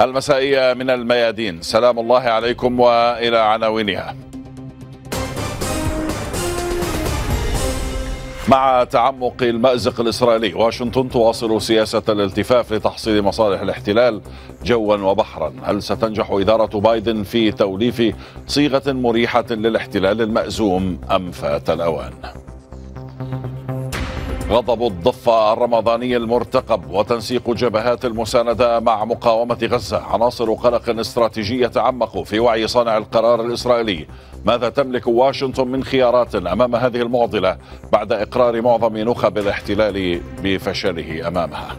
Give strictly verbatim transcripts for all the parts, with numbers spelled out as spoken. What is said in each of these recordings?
المسائية من الميادين. سلام الله عليكم وإلى عناوينها. مع تعمق المأزق الإسرائيلي، واشنطن تواصل سياسة الالتفاف لتحصيل مصالح الاحتلال جوا وبحرا. هل ستنجح إدارة بايدن في توليف صيغة مريحة للاحتلال المأزوم أم فات الأوان؟ غضب الضفة الرمضاني المرتقب وتنسيق جبهات المساندة مع مقاومة غزة، عناصر قلق استراتيجي يتعمق في وعي صانع القرار الإسرائيلي. ماذا تملك واشنطن من خيارات أمام هذه المعضلة بعد إقرار معظم نخب الاحتلال بفشله أمامها؟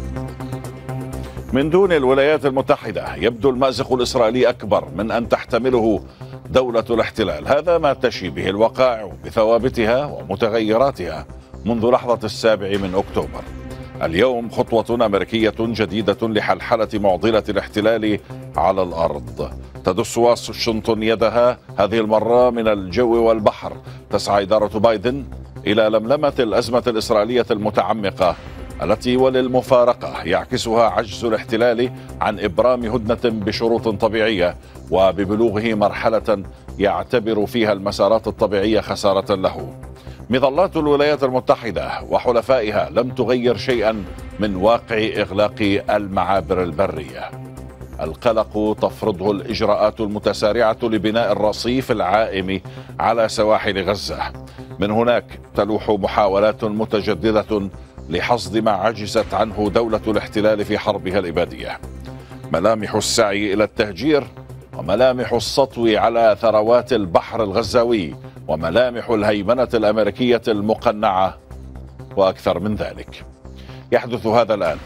من دون الولايات المتحدة يبدو المأزق الإسرائيلي أكبر من أن تحتمله دولة الاحتلال. هذا ما تشي به الوقائع بثوابتها ومتغيراتها منذ لحظة السابع من أكتوبر. اليوم خطوة أمريكية جديدة لحلحلة معضلة الاحتلال على الأرض. تدس واشنطن يدها هذه المرة من الجو والبحر. تسعى إدارة بايدن إلى لملمة الأزمة الإسرائيلية المتعمقة التي وللمفارقة يعكسها عجز الاحتلال عن إبرام هدنة بشروط طبيعية، وببلوغه مرحلة يعتبر فيها المسارات الطبيعية خسارة له. مظلات الولايات المتحدة وحلفائها لم تغير شيئا من واقع إغلاق المعابر البرية. القلق تفرضه الإجراءات المتسارعة لبناء الرصيف العائم على سواحل غزة. من هناك تلوح محاولات متجددة لحصد ما عجزت عنه دولة الاحتلال في حربها الإبادية. ملامح السعي إلى التهجير، وملامح السطو على ثروات البحر الغزاوي، وملامح الهيمنة الأمريكية المقنعة، وأكثر من ذلك. يحدث هذا الآن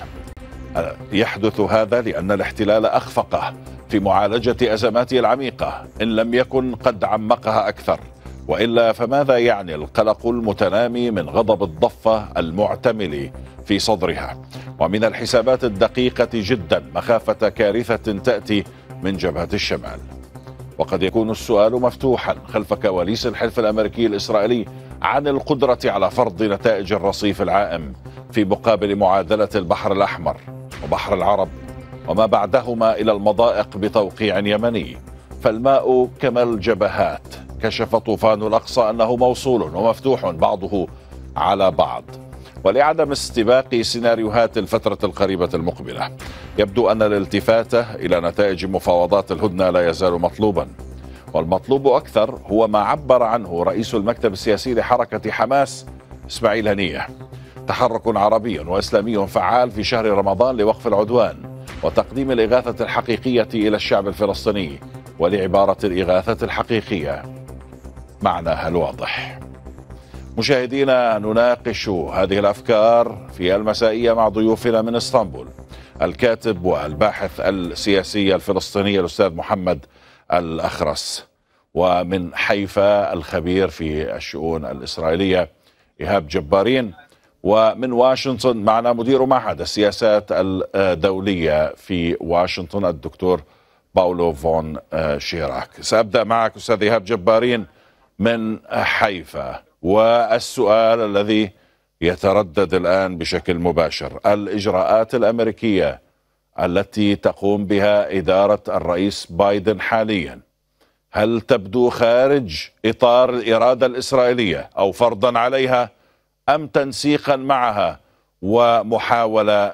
يحدث هذا لأن الاحتلال أخفق في معالجة أزماته العميقة، إن لم يكن قد عمقها أكثر. وإلا فماذا يعني القلق المتنامي من غضب الضفة المعتمل في صدرها، ومن الحسابات الدقيقة جدا مخافة كارثة تأتي من جبهة الشمال؟ وقد يكون السؤال مفتوحا خلف كواليس الحلف الأمريكي الإسرائيلي عن القدرة على فرض نتائج الرصيف العائم في مقابل معادلة البحر الأحمر وبحر العرب وما بعدهما إلى المضائق بتوقيع يمني. فالماء كما الجبهات. كشف طوفان الأقصى أنه موصول ومفتوح بعضه على بعض. ولعدم استباق سيناريوهات الفترة القريبة المقبلة، يبدو أن الالتفات إلى نتائج مفاوضات الهدنة لا يزال مطلوبا. والمطلوب أكثر هو ما عبر عنه رئيس المكتب السياسي لحركة حماس إسماعيل هنية: تحرك عربي وإسلامي فعال في شهر رمضان لوقف العدوان وتقديم الإغاثة الحقيقية إلى الشعب الفلسطيني. ولعبارة الإغاثة الحقيقية معناها الواضح. مشاهدينا، نناقش هذه الأفكار في المسائية مع ضيوفنا من اسطنبول: الكاتب والباحث السياسي الفلسطيني الأستاذ محمد الأخرس، ومن حيفا الخبير في الشؤون الإسرائيلية إيهاب جبارين، ومن واشنطن معنا مدير معهد السياسات الدولية في واشنطن الدكتور باولو فون شيراك. سأبدأ معك أستاذ إيهاب جبارين من حيفا، والسؤال الذي يتردد الآن بشكل مباشر: الإجراءات الأمريكية التي تقوم بها إدارة الرئيس بايدن حاليا، هل تبدو خارج إطار الإرادة الإسرائيلية أو فرضا عليها، أم تنسيقا معها ومحاولة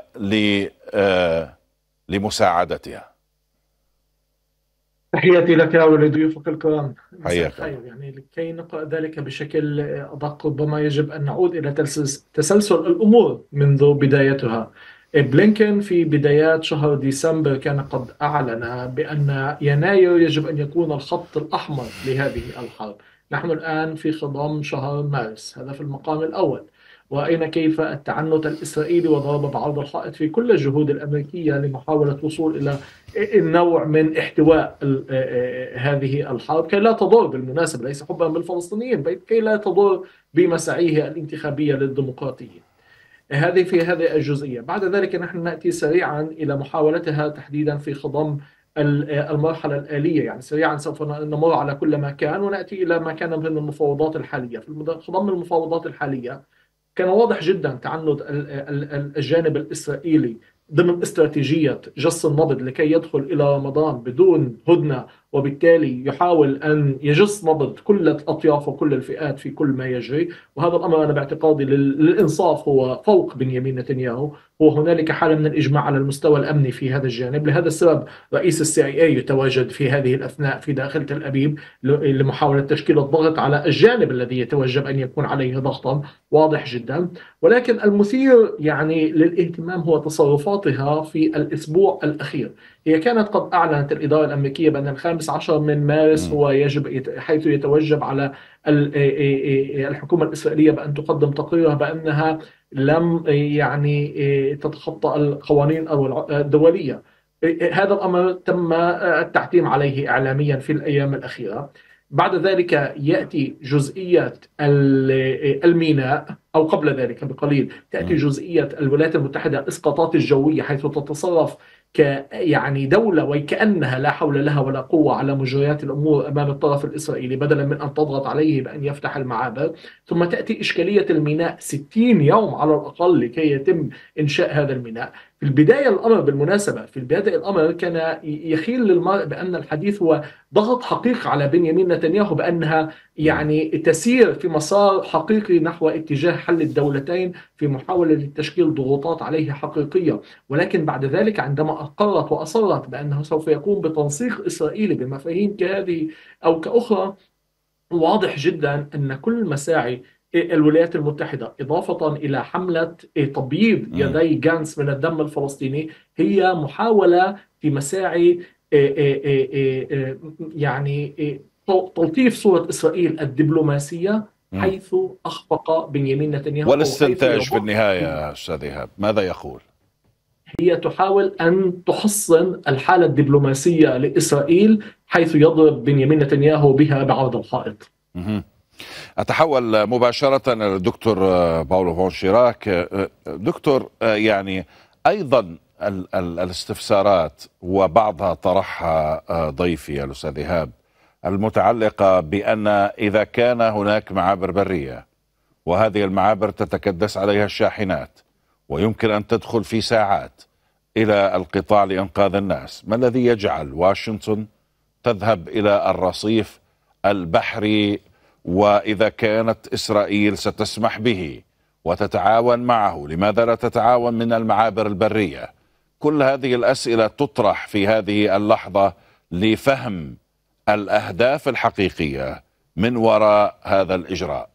لمساعدتها؟ تحياتي لك ولضيوفك الكرام. حياك. يعني لكي نقرأ ذلك بشكل أدق ربما يجب أن نعود إلى تسلسل الأمور منذ بدايتها. بلينكن في بدايات شهر ديسمبر كان قد أعلن بأن يناير يجب أن يكون الخط الأحمر لهذه الحرب. نحن الآن في خضم شهر مارس، هذا في المقام الأول. ورأينا كيف التعنت الإسرائيلي وضرب بعرض الحائط في كل الجهود الأمريكية لمحاولة الوصول إلى النوع من احتواء هذه الحرب كي لا تضر، بالمناسبة ليس حبا بالفلسطينيين، بل كي لا تضر بمساعيه الانتخابية للديمقراطية. هذه في هذه الجزئية. بعد ذلك نحن نأتي سريعا إلى محاولتها تحديدا في خضم المرحلة الآلية، يعني سريعا سوف نمر على كل ما كان ونأتي إلى ما كان من المفاوضات الحالية. في خضم المفاوضات الحالية كان واضح جدا تعنت الجانب الإسرائيلي ضمن استراتيجية جس النبض لكي يدخل إلى رمضان بدون هدنة، وبالتالي يحاول أن يجس نبض كل الأطياف وكل الفئات في كل ما يجري. وهذا الأمر أنا باعتقادي للإنصاف هو فوق بنيامين نتنياهو. وهنالك حالة من الإجماع على المستوى الأمني في هذا الجانب. لهذا السبب رئيس السي اي اي يتواجد في هذه الأثناء في داخل تل أبيب لمحاولة تشكيل الضغط على الجانب الذي يتوجب أن يكون عليه ضغطا واضح جدا. ولكن المثير يعني للاهتمام هو تصرفاتها في الأسبوع الأخير. هي كانت قد أعلنت الإدارة الأمريكية بأن الخامس عشر من مارس هو يجب، حيث يتوجب على الحكومة الإسرائيلية بأن تقدم تقريرها بأنها لم يعني تتخطى القوانين أو الدولية. هذا الأمر تم التعتيم عليه إعلاميا في الأيام الأخيرة. بعد ذلك يأتي جزئية الميناء، أو قبل ذلك بقليل تأتي جزئية الولايات المتحدة الإسقاطات الجوية، حيث تتصرف ك يعني دولة وكأنها لا حول لها ولا قوة على مجريات الأمور أمام الطرف الإسرائيلي، بدلا من أن تضغط عليه بأن يفتح المعابر. ثم تأتي إشكالية الميناء، ستين يوم على الأقل لكي يتم إنشاء هذا الميناء. في البداية الأمر بالمناسبة في البداية الأمر كان يخيل للمرء بأن الحديث هو ضغط حقيقي على بنيامين نتنياهو بأنها يعني تسير في مسار حقيقي نحو اتجاه حل الدولتين في محاولة لتشكيل ضغوطات عليه حقيقية. ولكن بعد ذلك عندما أقرت وأصرت بأنه سوف يقوم بتنسيق إسرائيلي بمفاهيم كهذه أو كأخرى، واضح جدا أن كل مساعي الولايات المتحدة إضافة إلى حملة تبييض يدي جانس من الدم الفلسطيني هي محاولة في مساعي يعني تلطيف صورة إسرائيل الدبلوماسية، حيث أخفق بنيامين نتنياهو. والاستنتاج في النهاية أستاذ إيهاب ماذا يقول؟ هي تحاول أن تحصن الحالة الدبلوماسية لإسرائيل، حيث يضرب بنيامين نتنياهو بها بعرض الحائط. أتحول مباشرة للدكتور باولو فون شيراك. دكتور، يعني أيضا الاستفسارات وبعضها طرحها ضيفي الأستاذ إيهاب المتعلقة بأن إذا كان هناك معابر برية وهذه المعابر تتكدس عليها الشاحنات ويمكن أن تدخل في ساعات إلى القطاع لإنقاذ الناس، ما الذي يجعل واشنطن تذهب إلى الرصيف البحري؟ وإذا كانت إسرائيل ستسمح به وتتعاون معه، لماذا لا تتعاون من المعابر البرية؟ كل هذه الأسئلة تطرح في هذه اللحظة لفهم الأهداف الحقيقية من وراء هذا الإجراء.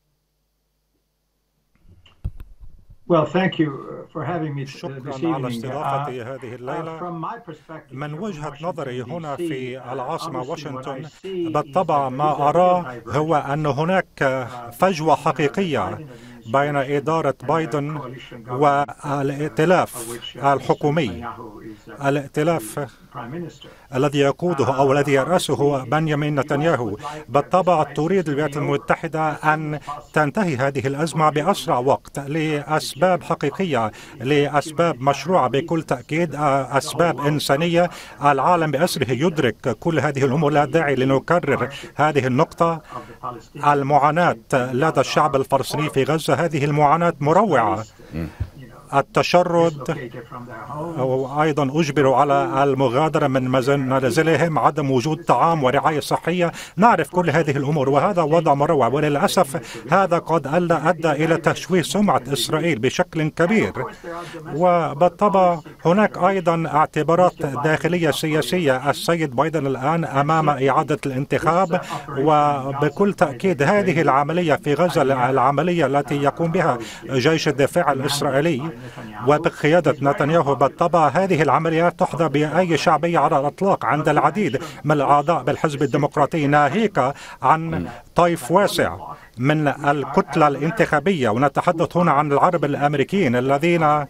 Well, thank you for having me شكرا على استضافتي هذه الليلة. من وجهة نظري هنا في العاصمة واشنطن، بالطبع ما أراه هو أن هناك فجوة حقيقية بين إدارة بايدن والائتلاف الحكومي، الائتلاف الذي يقوده أو الذي يرأسه هو بنيامين نتنياهو. بالطبع تريد الولايات المتحدة أن تنتهي هذه الأزمة بأسرع وقت لأسباب حقيقية، لأسباب مشروعة بكل تأكيد، أسباب إنسانية. العالم بأسره يدرك كل هذه الأمور، لا داعي لنكرر هذه النقطة. المعاناة لدى الشعب الفلسطيني في غزة، هذه المعاناة مروعة. التشرد، وأيضا أجبروا على المغادرة من منازلهم، عدم وجود طعام ورعاية صحية، نعرف كل هذه الأمور، وهذا وضع مروع. وللأسف هذا قد أدى إلى تشويه سمعة إسرائيل بشكل كبير. وبالطبع هناك أيضا اعتبارات داخلية سياسية. السيد بايدن الآن أمام إعادة الانتخاب، وبكل تأكيد هذه العملية في غزة، العملية التي يقوم بها جيش الدفاع الإسرائيلي وبقيادة نتنياهو، بالطبع هذه العمليات تحظى بأي شعبية على الإطلاق عند العديد من الأعضاء بالحزب الديمقراطي، ناهيك عن طيف واسع من الكتلة الانتخابية. ونتحدث هنا عن العرب الأمريكيين الذين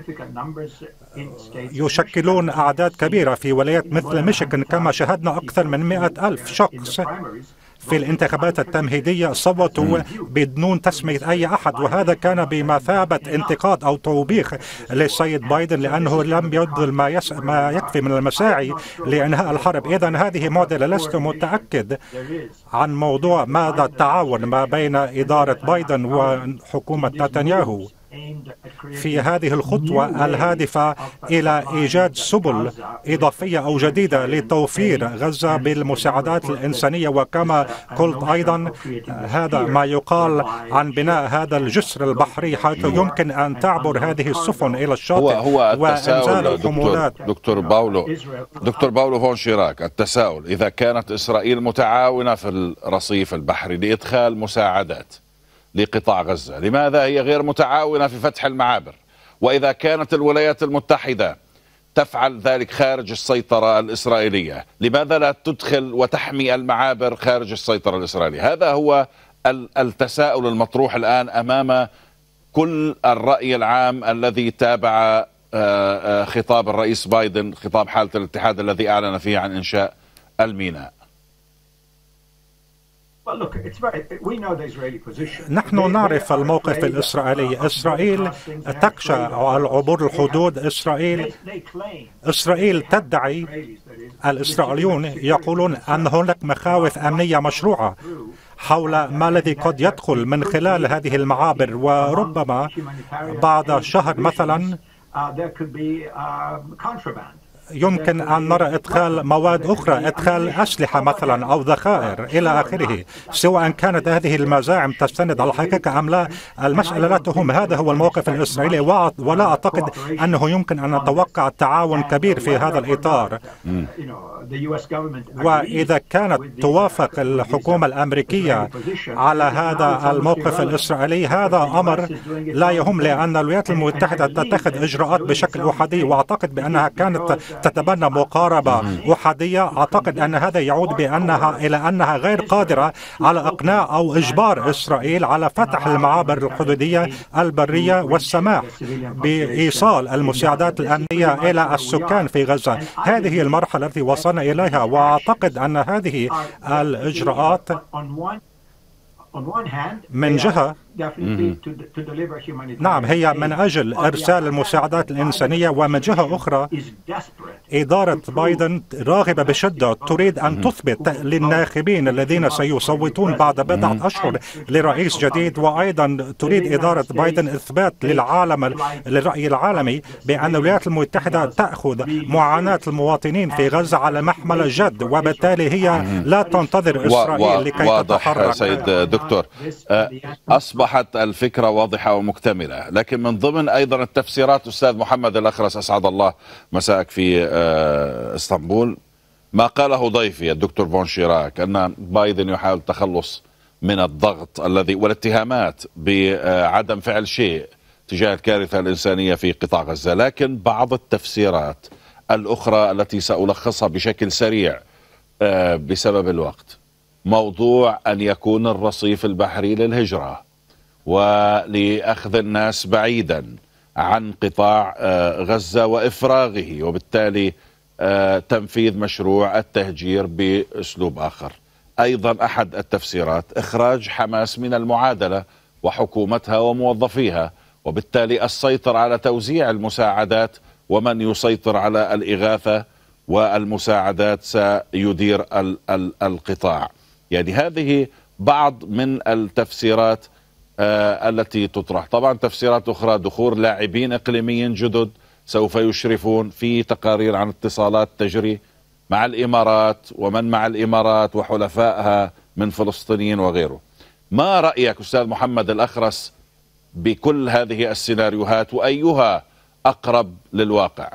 يشكلون أعداد كبيرة في ولايات مثل ميشيغان، كما شاهدنا أكثر من مئة ألف شخص في الانتخابات التمهيدية صوتوا بدون تسمية أي أحد، وهذا كان بمثابة انتقاد أو توبيخ للسيد بايدن لأنه لم يبذل ما, يس... ما يكفي من المساعي لإنهاء الحرب. إذن هذه معضلة. لست متأكد عن موضوع ماذا التعاون ما بين إدارة بايدن وحكومة نتنياهو. في هذه الخطوة الهادفة إلى إيجاد سبل إضافية أو جديدة لتوفير غزة بالمساعدات الإنسانية. وكما قلت أيضا هذا ما يقال عن بناء هذا الجسر البحري حيث يمكن أن تعبر هذه السفن إلى الشاطئ. هو هو التساؤل دكتور دكتور باولو دكتور باولو فون شيراك، التساؤل إذا كانت إسرائيل متعاونة في الرصيف البحري لإدخال مساعدات لقطاع غزة، لماذا هي غير متعاونة في فتح المعابر؟ وإذا كانت الولايات المتحدة تفعل ذلك خارج السيطرة الإسرائيلية، لماذا لا تدخل وتحمي المعابر خارج السيطرة الإسرائيلية؟ هذا هو التساؤل المطروح الآن أمام كل الرأي العام الذي تابع خطاب الرئيس بايدن، خطاب حالة الاتحاد الذي أعلن فيه عن إنشاء الميناء. نحن نعرف الموقف الإسرائيلي. إسرائيل تخشى على عبور الحدود. إسرائيل إسرائيل تدعي، الإسرائيليون يقولون أن هناك مخاوف أمنية مشروعة حول ما الذي قد يدخل من خلال هذه المعابر، وربما بعد شهر مثلا يمكن أن نرى إدخال مواد أخرى، إدخال أسلحة مثلا أو ذخائر إلى آخره، سواء كانت هذه المزاعم تستند على الحقيقة أم لا. المسألة لا تهم. هذا هو الموقف الإسرائيلي، ولا أعتقد أنه يمكن أن نتوقع تعاون كبير في هذا الإطار. وإذا كانت توافق الحكومة الأمريكية على هذا الموقف الإسرائيلي، هذا أمر لا يهم، لأن الولايات المتحدة تتخذ إجراءات بشكل أحادي، وأعتقد بأنها كانت تتبنى مقاربة أحادية. أعتقد أن هذا يعود بأنها إلى أنها غير قادرة على إقناع أو إجبار إسرائيل على فتح المعابر الحدودية البرية والسماح بإيصال المساعدات الأمنية إلى السكان في غزة. هذه المرحلة التي وصلنا إليها، وأعتقد أن هذه الإجراءات من جهة نعم هي من أجل إرسال المساعدات الإنسانية، ومن جهة أخرى إدارة بايدن راغبة بشدة، تريد أن تثبت للناخبين الذين سيصوتون بعد بضعة أشهر لرئيس جديد، وأيضا تريد إدارة بايدن إثبات للعالم للرأي العالمي بأن الولايات المتحدة تأخذ معاناة المواطنين في غزة على محمل جد، وبالتالي هي لا تنتظر إسرائيل لكي تتحرك. سيد دكتور، أصبحت الفكرة واضحة ومكتملة، لكن من ضمن أيضا التفسيرات أستاذ محمد الأخرس، أسعد الله مساءك في اسطنبول، ما قاله ضيفي الدكتور فون شيراك أن بايدن يحاول التخلص من الضغط الذي والاتهامات بعدم فعل شيء تجاه الكارثة الإنسانية في قطاع غزة، لكن بعض التفسيرات الأخرى التي سألخصها بشكل سريع بسبب الوقت، موضوع أن يكون الرصيف البحري للهجرة ولأخذ الناس بعيدا عن قطاع غزة وإفراغه، وبالتالي تنفيذ مشروع التهجير بأسلوب آخر. أيضا أحد التفسيرات إخراج حماس من المعادلة وحكومتها وموظفيها، وبالتالي السيطرة على توزيع المساعدات، ومن يسيطر على الإغاثة والمساعدات سيدير القطاع. يعني هذه بعض من التفسيرات آه التي تطرح. طبعا تفسيرات أخرى دخول لاعبين إقليميين جدد سوف يشرفون، في تقارير عن اتصالات تجري مع الإمارات ومن مع الإمارات وحلفائها من فلسطينيين وغيره. ما رأيك أستاذ محمد الأخرس بكل هذه السيناريوهات، وأيها أقرب للواقع؟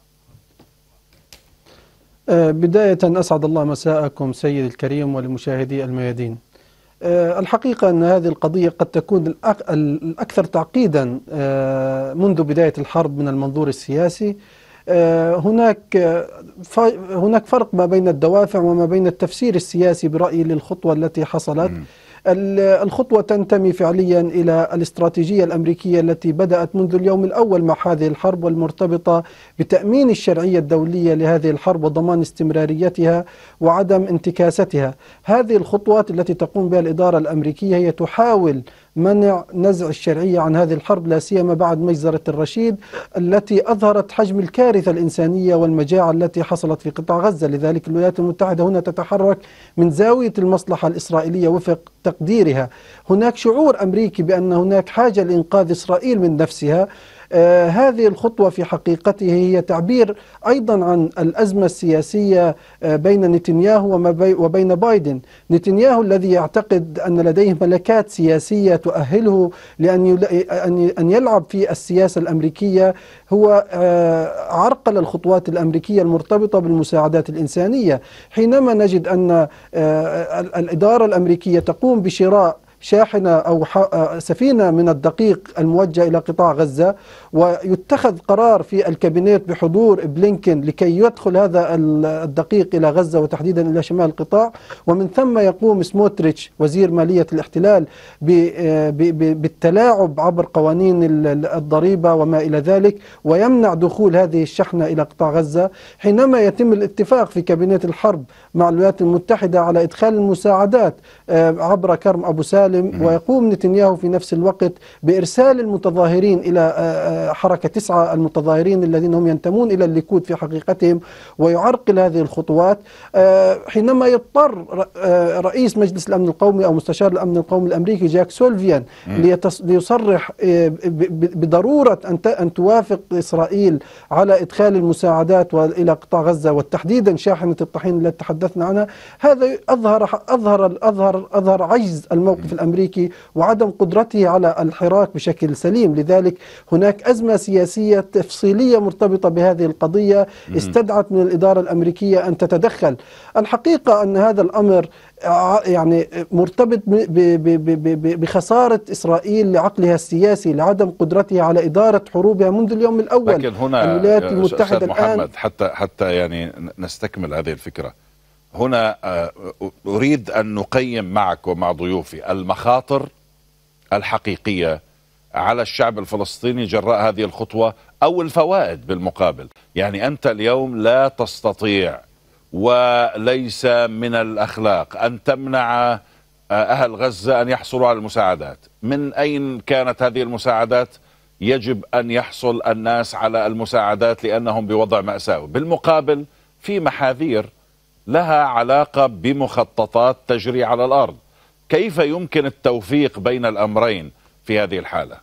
بداية أسعد الله مساءكم سيد الكريم ولمشاهدي الميادين. الحقيقة أن هذه القضية قد تكون الأكثر تعقيدا منذ بداية الحرب من المنظور السياسي. هناك هناك فرق ما بين الدوافع وما بين التفسير السياسي برأيي للخطوة التي حصلت. الخطوة تنتمي فعليا إلى الاستراتيجية الأمريكية التي بدأت منذ اليوم الأول مع هذه الحرب، والمرتبطة بتأمين الشرعية الدولية لهذه الحرب وضمان استمراريتها وعدم انتكاستها. هذه الخطوات التي تقوم بها الإدارة الأمريكية هي تحاول منع نزع الشرعية عن هذه الحرب، لا سيما بعد مجزرة الرشيد التي أظهرت حجم الكارثة الإنسانية والمجاعة التي حصلت في قطاع غزة. لذلك الولايات المتحدة هنا تتحرك من زاوية المصلحة الإسرائيلية وفق تقديرها. هناك شعور أمريكي بأن هناك حاجة لإنقاذ إسرائيل من نفسها. آه هذه الخطوة في حقيقته هي تعبير أيضا عن الأزمة السياسية آه بين نتنياهو وبين بايدن. نتنياهو الذي يعتقد أن لديه ملكات سياسية تؤهله لأن أن يلعب في السياسة الأمريكية هو آه عرقل الخطوات الأمريكية المرتبطة بالمساعدات الإنسانية. حينما نجد أن آه الإدارة الأمريكية تقوم بشراء شاحنة أو سفينة من الدقيق الموجهة إلى قطاع غزة، ويتخذ قرار في الكابينت بحضور بلينكن لكي يدخل هذا الدقيق إلى غزة وتحديدا إلى شمال القطاع، ومن ثم يقوم سموتريتش وزير مالية الاحتلال بالتلاعب عبر قوانين الضريبة وما إلى ذلك، ويمنع دخول هذه الشحنة إلى قطاع غزة. حينما يتم الاتفاق في كابينت الحرب مع الولايات المتحدة على إدخال المساعدات عبر كرم أبو سالم، ويقوم نتنياهو في نفس الوقت بإرسال المتظاهرين إلى حركة تسعة المتظاهرين الذين هم ينتمون إلى الليكود في حقيقتهم، ويعرقل هذه الخطوات. حينما يضطر رئيس مجلس الأمن القومي أو مستشار الأمن القومي الأمريكي جاك سولفيان ليصرح بضرورة أن توافق إسرائيل على إدخال المساعدات إلى قطاع غزة وتحديدا شاحنة الطحين التي تحدثنا عنها، هذا أظهر أظهر أظهر أظهر عجز الموقف الأمريكي وعدم قدرته على الحراك بشكل سليم. لذلك هناك أزمة سياسية تفصيلية مرتبطة بهذه القضية استدعت من الإدارة الأمريكية أن تتدخل. الحقيقة أن هذا الأمر يعني مرتبط بخسارة إسرائيل لعقلها السياسي لعدم قدرتها على إدارة حروبها منذ اليوم الأول. لكن هنا الولايات المتحدة محمد الآن حتى حتى يعني نستكمل هذه الفكرة. هنا أريد أن نقيم معك ومع ضيوفي المخاطر الحقيقية على الشعب الفلسطيني جراء هذه الخطوة أو الفوائد بالمقابل. يعني أنت اليوم لا تستطيع وليس من الأخلاق أن تمنع أهل غزة أن يحصلوا على المساعدات. من أين كانت هذه المساعدات؟ يجب أن يحصل الناس على المساعدات لأنهم بوضع مأساوي. بالمقابل في محاذير لها علاقة بمخططات تجري على الأرض. كيف يمكن التوفيق بين الأمرين في هذه الحالة؟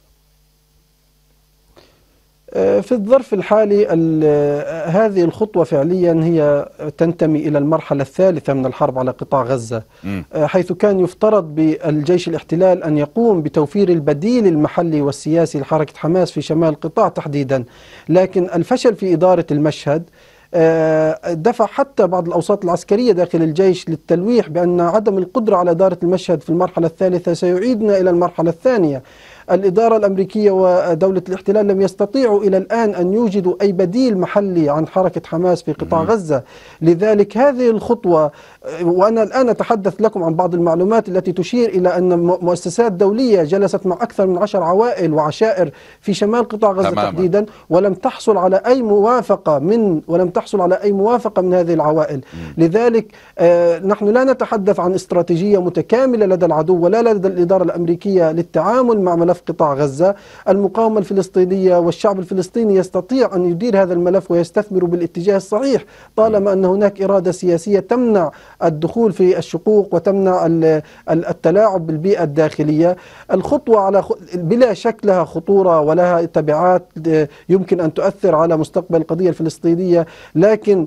في الظرف الحالي هذه الخطوة فعليا هي تنتمي إلى المرحلة الثالثة من الحرب على قطاع غزة، حيث كان يفترض بالجيش الاحتلال أن يقوم بتوفير البديل المحلي والسياسي لحركة حماس في شمال القطاع تحديدا، لكن الفشل في إدارة المشهد دفع حتى بعض الأوساط العسكرية داخل الجيش للتلويح بأن عدم القدرة على إدارة المشهد في المرحلة الثالثة سيعيدنا إلى المرحلة الثانية. الإدارة الأمريكية ودولة الاحتلال لم يستطيعوا إلى الآن أن يوجدوا أي بديل محلي عن حركة حماس في قطاع غزة. لذلك هذه الخطوة، وأنا الآن أتحدث لكم عن بعض المعلومات التي تشير إلى أن مؤسسات دولية جلست مع أكثر من عشر عوائل وعشائر في شمال قطاع غزة تماما. تحديدا ولم تحصل على أي موافقة من ولم تحصل على أي موافقة من هذه العوائل. م. لذلك آه نحن لا نتحدث عن استراتيجية متكاملة لدى العدو ولا لدى الإدارة الأمريكية للتعامل مع ملف قطاع غزة. المقاومة الفلسطينية والشعب الفلسطيني يستطيع أن يدير هذا الملف ويستثمر بالاتجاه الصحيح طالما أن هناك إرادة سياسية تمنع الدخول في الشقوق وتمنع التلاعب بالبيئة الداخلية. الخطوة على بلا شك لها خطورة ولها تبعات يمكن أن تؤثر على مستقبل القضية الفلسطينية، لكن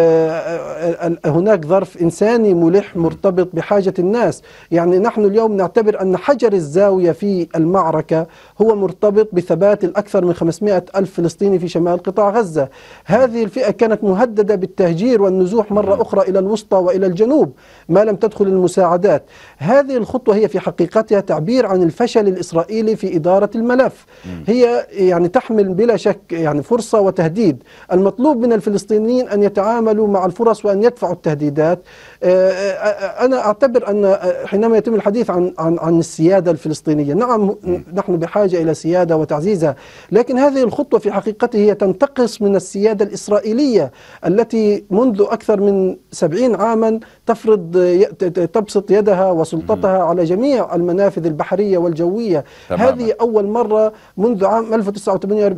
هناك ظرف إنساني ملح مرتبط بحاجة الناس. يعني نحن اليوم نعتبر أن حجر الزاوية في المعركة هو مرتبط بثبات الأكثر من خمسمائة ألف فلسطيني في شمال قطاع غزة. هذه الفئة كانت مهددة بالتهجير والنزوح مرة أخرى إلى الوسطى وإلى الجنوب ما لم تدخل المساعدات. هذه الخطوة هي في حقيقتها تعبير عن الفشل الإسرائيلي في إدارة الملف. هي يعني تحمل بلا شك يعني فرصة وتهديد. المطلوب من الفلسطينيين أن يتعاملوا مع الفرص وأن يدفعوا التهديدات. أنا أعتبر أن حينما يتم الحديث عن عن عن السيادة الفلسطينية، نعم نحن بحاجة إلى سيادة وتعزيزها. لكن هذه الخطوة في حقيقته هي تنتقص من السيادة الإسرائيلية التي منذ أكثر من سبعين عاما تفرض تبسط يدها وسلطتها على جميع المنافذ البحرية والجوية. تماما. هذه أول مرة منذ عام ألف وتسعمائة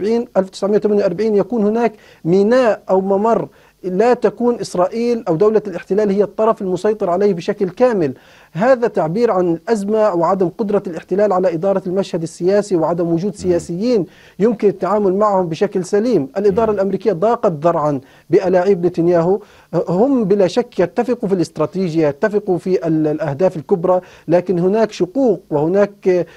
وثمانية وأربعين يكون هناك ميناء أو ممر لا تكون إسرائيل أو دولة الاحتلال هي الطرف المسيطر عليه بشكل كامل. هذا تعبير عن الأزمة وعدم قدرة الاحتلال على إدارة المشهد السياسي وعدم وجود سياسيين يمكن التعامل معهم بشكل سليم. الإدارة الأمريكية ضاقت ذرعا بألاعيب نتنياهو. هم بلا شك يتفقوا في الاستراتيجية، يتفقوا في الأهداف الكبرى، لكن هناك شقوق وهناك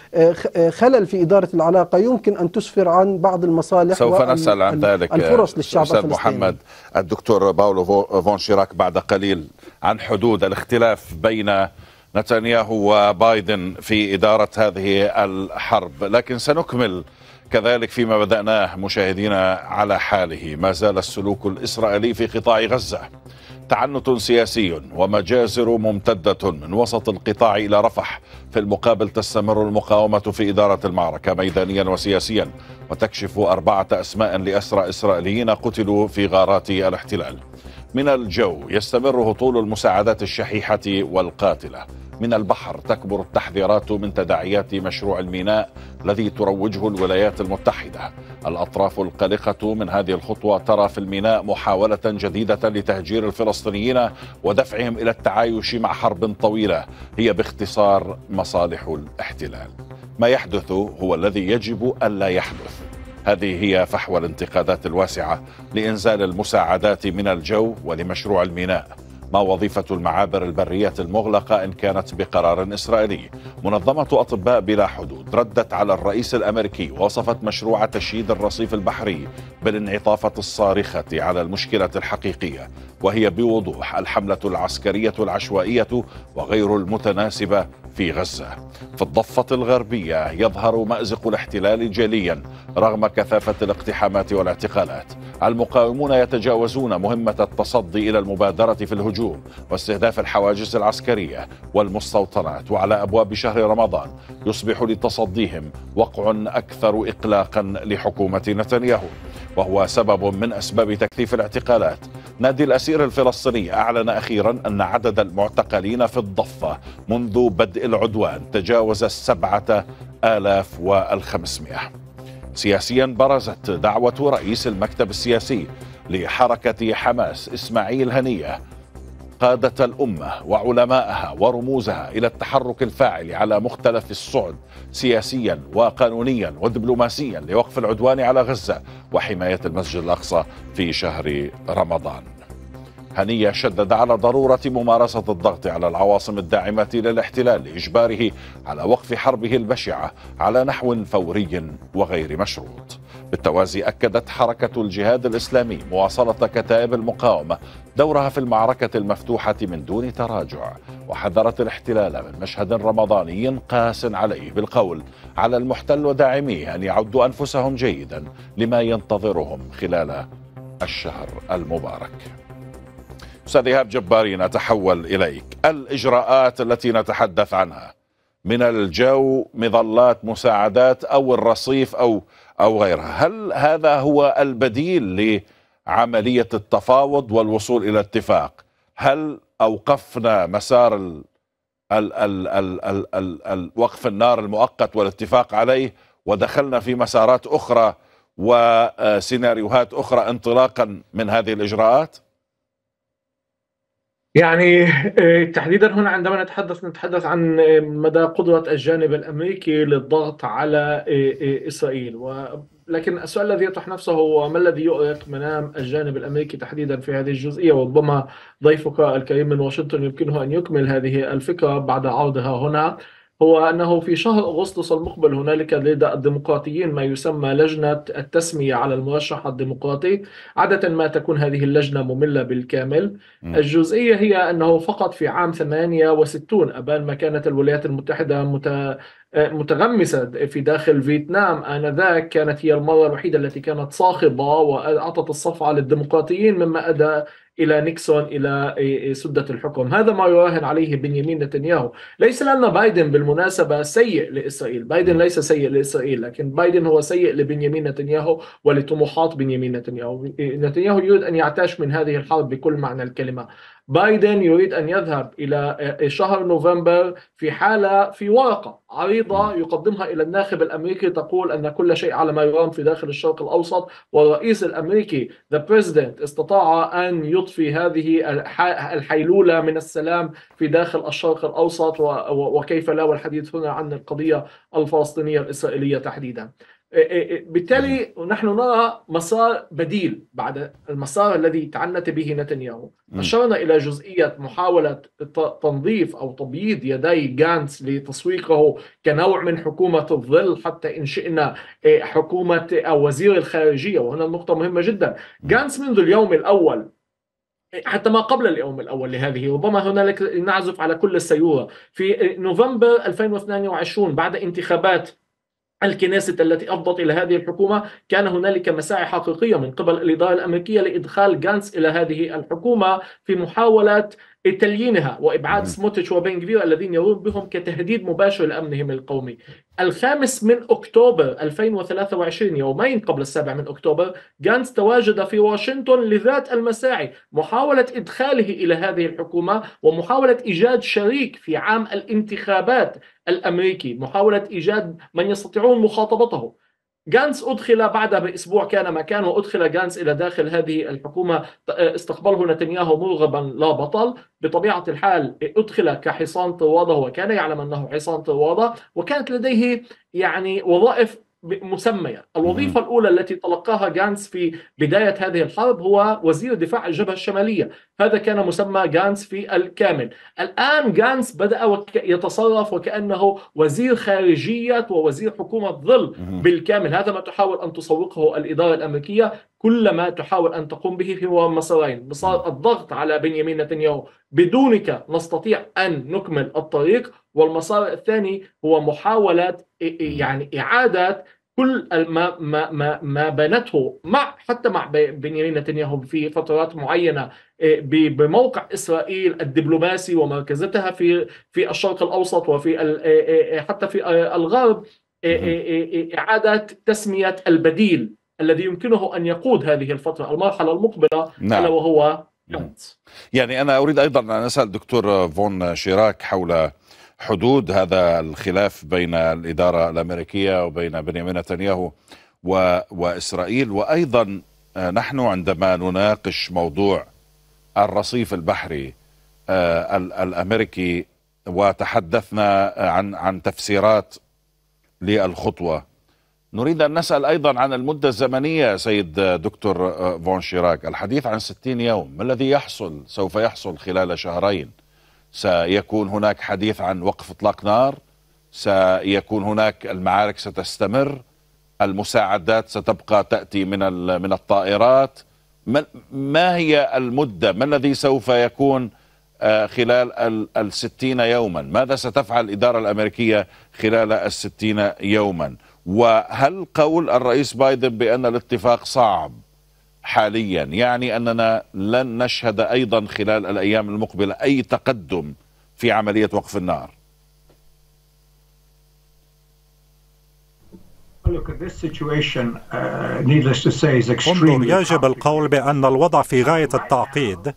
خلل في إدارة العلاقة يمكن أن تسفر عن بعض المصالح. سوف نسأل عن ذلك الفرص للشعب أستاذ الفلسطيني. محمد. الدكتور باولو فون شيراك بعد قليل عن حدود الاختلاف بين نتنياهو وبايدن في إدارة هذه الحرب، لكن سنكمل كذلك فيما بدأناه مشاهدينا على حاله. ما زال السلوك الإسرائيلي في قطاع غزة تعنت سياسي ومجازر ممتدة من وسط القطاع إلى رفح. في المقابل تستمر المقاومة في إدارة المعركة ميدانيا وسياسيا، وتكشف أربعة أسماء لأسرى إسرائيليين قتلوا في غارات الاحتلال. من الجو يستمر هطول المساعدات الشحيحة والقاتلة. من البحر تكبر التحذيرات من تداعيات مشروع الميناء الذي تروجه الولايات المتحدة. الأطراف القلقة من هذه الخطوة ترى في الميناء محاولة جديدة لتهجير الفلسطينيين ودفعهم إلى التعايش مع حرب طويلة هي باختصار مصالح الاحتلال. ما يحدث هو الذي يجب ألا يحدث. هذه هي فحوى الانتقادات الواسعة لإنزال المساعدات من الجو ولمشروع الميناء. ما وظيفة المعابر البرية المغلقة إن كانت بقرار إسرائيلي؟ منظمة أطباء بلا حدود ردت على الرئيس الأمريكي ووصفت مشروع تشييد الرصيف البحري بالانعطافة الصارخة على المشكلة الحقيقية، وهي بوضوح الحملة العسكرية العشوائية وغير المتناسبة في غزة. في الضفة الغربية يظهر مأزق الاحتلال جليا رغم كثافة الاقتحامات والاعتقالات. المقاومون يتجاوزون مهمة التصدي إلى المبادرة في الهجوم واستهداف الحواجز العسكرية والمستوطنات، وعلى أبواب شهر رمضان يصبح لتصديهم وقع أكثر إقلاقا لحكومة نتنياهو، وهو سبب من أسباب تكثيف الاعتقالات. نادي الأسير الفلسطيني أعلن أخيرا أن عدد المعتقلين في الضفة منذ بدء العدوان تجاوز السبعة آلاف والخمسمائة. سياسيا برزت دعوة رئيس المكتب السياسي لحركة حماس إسماعيل هنية قادة الأمة وعلمائها ورموزها إلى التحرك الفاعل على مختلف الصعد سياسيا وقانونيا ودبلوماسيا لوقف العدوان على غزة وحماية المسجد الأقصى في شهر رمضان. هنية شدد على ضرورة ممارسة الضغط على العواصم الداعمة للاحتلال لإجباره على وقف حربه البشعة على نحو فوري وغير مشروط. بالتوازي أكدت حركة الجهاد الإسلامي مواصلة كتائب المقاومة دورها في المعركة المفتوحة من دون تراجع، وحذرت الاحتلال من مشهد رمضاني قاس عليه بالقول على المحتل وداعميه أن يعدوا أنفسهم جيدا لما ينتظرهم خلال الشهر المبارك. أستاذ إيهاب جباري، نتحول إليك. الإجراءات التي نتحدث عنها من الجو، مظلات مساعدات أو الرصيف أو أو غيرها، هل هذا هو البديل لعملية التفاوض والوصول إلى اتفاق؟ هل أوقفنا مسار ال ال ال ال ال ال ال وقف النار المؤقت والاتفاق عليه ودخلنا في مسارات أخرى وسيناريوهات أخرى انطلاقا من هذه الإجراءات؟ يعني تحديدا هنا عندما نتحدث نتحدث عن مدى قدرة الجانب الأمريكي للضغط على إسرائيل، ولكن السؤال الذي يطرح نفسه هو ما الذي يؤرق منام الجانب الأمريكي تحديدا في هذه الجزئية؟ وربما ضيفك الكريم من واشنطن يمكنه أن يكمل هذه الفكرة بعد عرضها هنا. هو أنه في شهر أغسطس المقبل هنالك لدى الديمقراطيين ما يسمى لجنة التسمية على المرشح الديمقراطي. عادة ما تكون هذه اللجنة مملة بالكامل. م. الجزئية هي أنه فقط في عام ثمانية وستين أبان ما كانت الولايات المتحدة مت... متغمسة في داخل فيتنام آنذاك، كانت هي المرة الوحيدة التي كانت صاخبة وأعطت الصفعة للديمقراطيين، مما أدى إلى نيكسون إلى سدة الحكم. هذا ما يراهن عليه بنيامين نتنياهو. ليس لأن بايدن بالمناسبة سيء لإسرائيل، بايدن ليس سيء لإسرائيل، لكن بايدن هو سيء لبنيامين نتنياهو ولطموحات بنيامين نتنياهو. نتنياهو يريد أن يعتاش من هذه الحرب بكل معنى الكلمة. بايدن يريد أن يذهب إلى شهر نوفمبر في حالة في ورقة عريضة يقدمها إلى الناخب الأمريكي تقول أن كل شيء على ما يرام في داخل الشرق الأوسط، والرئيس الأمريكي the president استطاع أن يضفي هذه الحيلولة من السلام في داخل الشرق الأوسط، وكيف لا، والحديث هنا عن القضية الفلسطينية الإسرائيلية تحديدا. بالتالي نحن نرى مسار بديل بعد المسار الذي تعنت به نتنياهو. أشرنا إلى جزئية محاولة تنظيف أو تبييض يدي غانتس لتسويقه كنوع من حكومة الظل، حتى إن شئنا حكومة أو وزير الخارجية. وهنا النقطة مهمة جدا. غانتس منذ اليوم الأول حتى ما قبل اليوم الأول لهذه، ربما هنالك نعزف على كل السيورة في نوفمبر ألفين واثنين وعشرين بعد انتخابات الكنيسة التي أفضت إلى هذه الحكومة، كان هنالك مساعي حقيقية من قبل الإدارة الأمريكية لإدخال غانتس إلى هذه الحكومة في محاولة تليينها وإبعاد سموتريتش وبن-غفير الذين يرون بهم كتهديد مباشر لأمنهم القومي. الخامس من أكتوبر ألفين وثلاثة وعشرين، يومين قبل السابع من أكتوبر، غانتس تواجد في واشنطن لذات المساعي، محاولة إدخاله إلى هذه الحكومة ومحاولة إيجاد شريك في عام الانتخابات الأمريكي، محاولة إيجاد من يستطيعون مخاطبته. غانتس أدخل بعدها بأسبوع كان مكانه، وأدخل غانتس إلى داخل هذه الحكومة، استقبله نتنياهو مرغبا لا بطل. بطبيعة الحال أدخل كحصان طروادة، وكان يعلم أنه حصان طروادة، وكانت لديه يعني وظائف مسمية. الوظيفة الأولى التي تلقاها غانتس في بداية هذه الحرب هو وزير دفاع الجبهة الشمالية، هذا كان مسمى غانتس في الكامل. الآن غانتس بدأ يتصرف وكأنه وزير خارجية ووزير حكومة ظل بالكامل. هذا ما تحاول أن تسوقه الإدارة الأمريكية. كل ما تحاول أن تقوم به هو مسارين: مسار الضغط على بنيامين نتنياهو، بدونك نستطيع أن نكمل الطريق، والمسار الثاني هو محاولة يعني إعادة كل ما ما ما ما بنته مع حتى مع بنيامين نتنياهو في فترات معينة بموقع إسرائيل الدبلوماسي ومركزتها في في الشرق الأوسط وفي حتى في الغرب، إعادة تسمية البديل الذي يمكنه أن يقود هذه الفترة المرحلة المقبلة. نعم. ألا وهو غانتس. يعني أنا أريد أيضا أن أسأل دكتور فون شيراك حول حدود هذا الخلاف بين الإدارة الأمريكية وبين بنيامين نتنياهو و... وإسرائيل، وأيضا نحن عندما نناقش موضوع الرصيف البحري الأمريكي وتحدثنا عن عن تفسيرات للخطوة، نريد أن نسأل أيضا عن المدة الزمنية. سيد دكتور فون شيراك، الحديث عن ستين يوم، ما الذي يحصل سوف يحصل خلال شهرين؟ سيكون هناك حديث عن وقف إطلاق نار؟ سيكون هناك المعارك ستستمر؟ المساعدات ستبقى تأتي من من الطائرات؟ ما هي المدة؟ ما الذي سوف يكون خلال الستين يوما؟ ماذا ستفعل الإدارة الأمريكية خلال الستين يوما؟ وهل قول الرئيس بايدن بأن الاتفاق صعب حاليا يعني أننا لن نشهد أيضا خلال الأيام المقبلة أي تقدم في عملية وقف النار؟ انظر، يجب القول بأن الوضع في غاية التعقيد.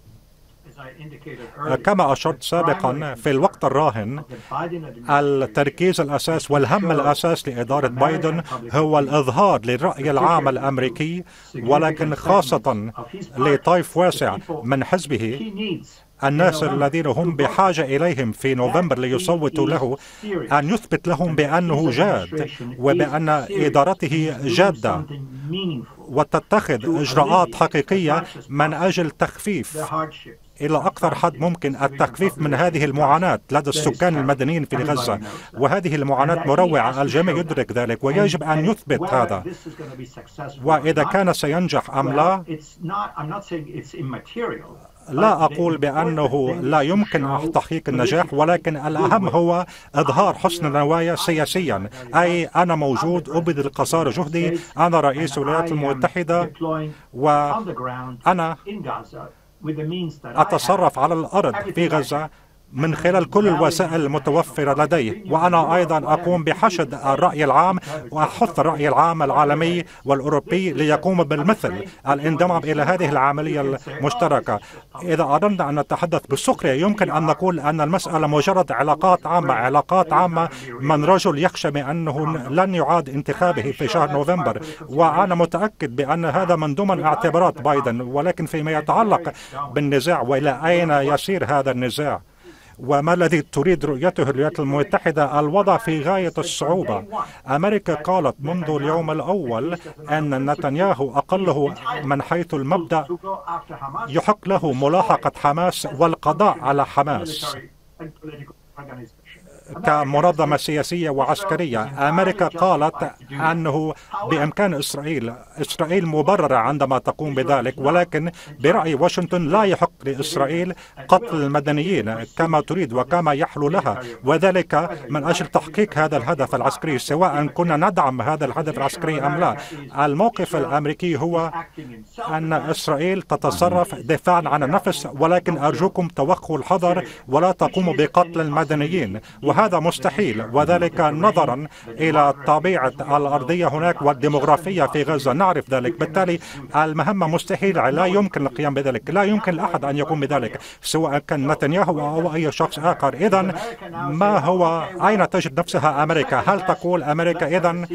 كما أشرت سابقا، في الوقت الراهن التركيز الأساس والهم الأساس لإدارة بايدن هو الإظهار للرأي العام الأمريكي، ولكن خاصة لطيف واسع من حزبه، الناس الذين هم بحاجة إليهم في نوفمبر ليصوتوا له، أن يثبت لهم بأنه جاد وبأن إدارته جادة وتتخذ إجراءات حقيقية من أجل تخفيف إلى أكثر حد ممكن التخفيف من هذه المعاناة لدى السكان المدنيين في غزة. وهذه المعاناة مروعة، الجميع يدرك ذلك ويجب أن يثبت هذا. وإذا كان سينجح أم لا، لا أقول بأنه لا يمكن تحقيق النجاح، ولكن الأهم هو إظهار حسن النوايا سياسيا، أي أنا موجود أبذل قصارى جهدي، أنا رئيس الولايات المتحدة وأنا أتصرف على الأرض في غزة من خلال كل الوسائل المتوفرة لدي، وأنا أيضا أقوم بحشد الرأي العام وأحث الرأي العام العالمي والأوروبي ليقوم بالمثل الانضمام إلى هذه العملية المشتركة. إذا أردنا أن نتحدث بالسخرية يمكن أن نقول أن المسألة مجرد علاقات عامة علاقات عامة من رجل يخشى بأنه لن يعاد انتخابه في شهر نوفمبر، وأنا متأكد بأن هذا من ضمن اعتبارات بايدن. ولكن فيما يتعلق بالنزاع وإلى أين يسير هذا النزاع وما الذي تريد رؤيته الولايات المتحدة، الوضع في غاية الصعوبة. أمريكا قالت منذ اليوم الأول أن نتنياهو أقله من حيث المبدأ يحق له ملاحقة حماس والقضاء على حماس كمنظمة سياسية وعسكرية. أمريكا قالت أنه بإمكان إسرائيل إسرائيل مبررة عندما تقوم بذلك، ولكن برأي واشنطن لا يحق لإسرائيل قتل المدنيين كما تريد وكما يحلو لها، وذلك من أجل تحقيق هذا الهدف العسكري سواء كنا ندعم هذا الهدف العسكري أم لا. الموقف الأمريكي هو أن إسرائيل تتصرف دفاعا عن النفس، ولكن أرجوكم توخوا الحذر ولا تقوموا بقتل المدنيين، وهذا مستحيل، وذلك نظرا إلى طبيعة الأرضية هناك والديمغرافية في غزة. نعرف ذلك، بالتالي المهمة مستحيلة، لا يمكن القيام بذلك، لا يمكن لأحد أن يقوم بذلك سواء كان نتنياهو أو أي شخص آخر. إذن ما هو أين تجد نفسها أمريكا؟ هل تقول أمريكا إذن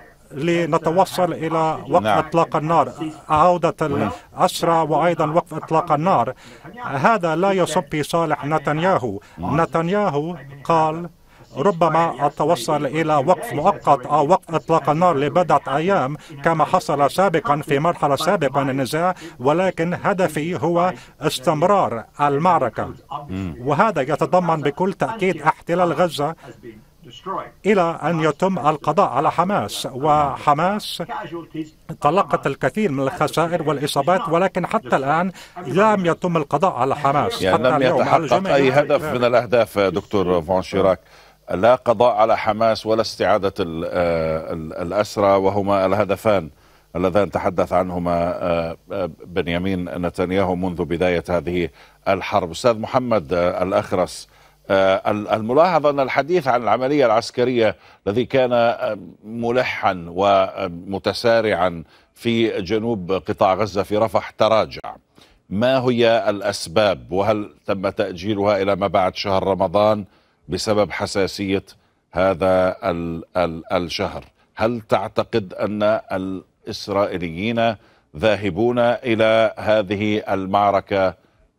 لنتوصل إلى وقف نعم. إطلاق النار، عودة الأسرى وأيضا وقف إطلاق النار؟ هذا لا يصب في صالح نتنياهو. نتنياهو قال ربما أتوصل إلى وقف مؤقت أو وقف إطلاق النار لبضعة أيام كما حصل سابقا في مرحلة سابقة من النزاع، ولكن هدفي هو استمرار المعركة، وهذا يتضمن بكل تأكيد احتلال غزة إلى أن يتم القضاء على حماس. وحماس تلقت الكثير من الخسائر والإصابات، ولكن حتى الآن لم يتم القضاء على حماس. يعني لم يتحقق أي هدف من الأهداف دكتور فون شيراك، لا قضاء على حماس ولا استعادة الأسرى، وهما الهدفان اللذان تحدث عنهما بنيامين نتنياهو منذ بداية هذه الحرب. أستاذ محمد الأخرس، الملاحظة أن الحديث عن العملية العسكرية الذي كان ملحا ومتسارعا في جنوب قطاع غزة في رفح تراجع، ما هي الأسباب؟ وهل تم تأجيلها إلى ما بعد شهر رمضان بسبب حساسية هذا الشهر؟ هل تعتقد أن الإسرائيليين ذاهبون إلى هذه المعركة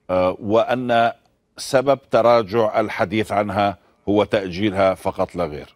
وأن سبب تراجع الحديث عنها هو تأجيلها فقط لا غير؟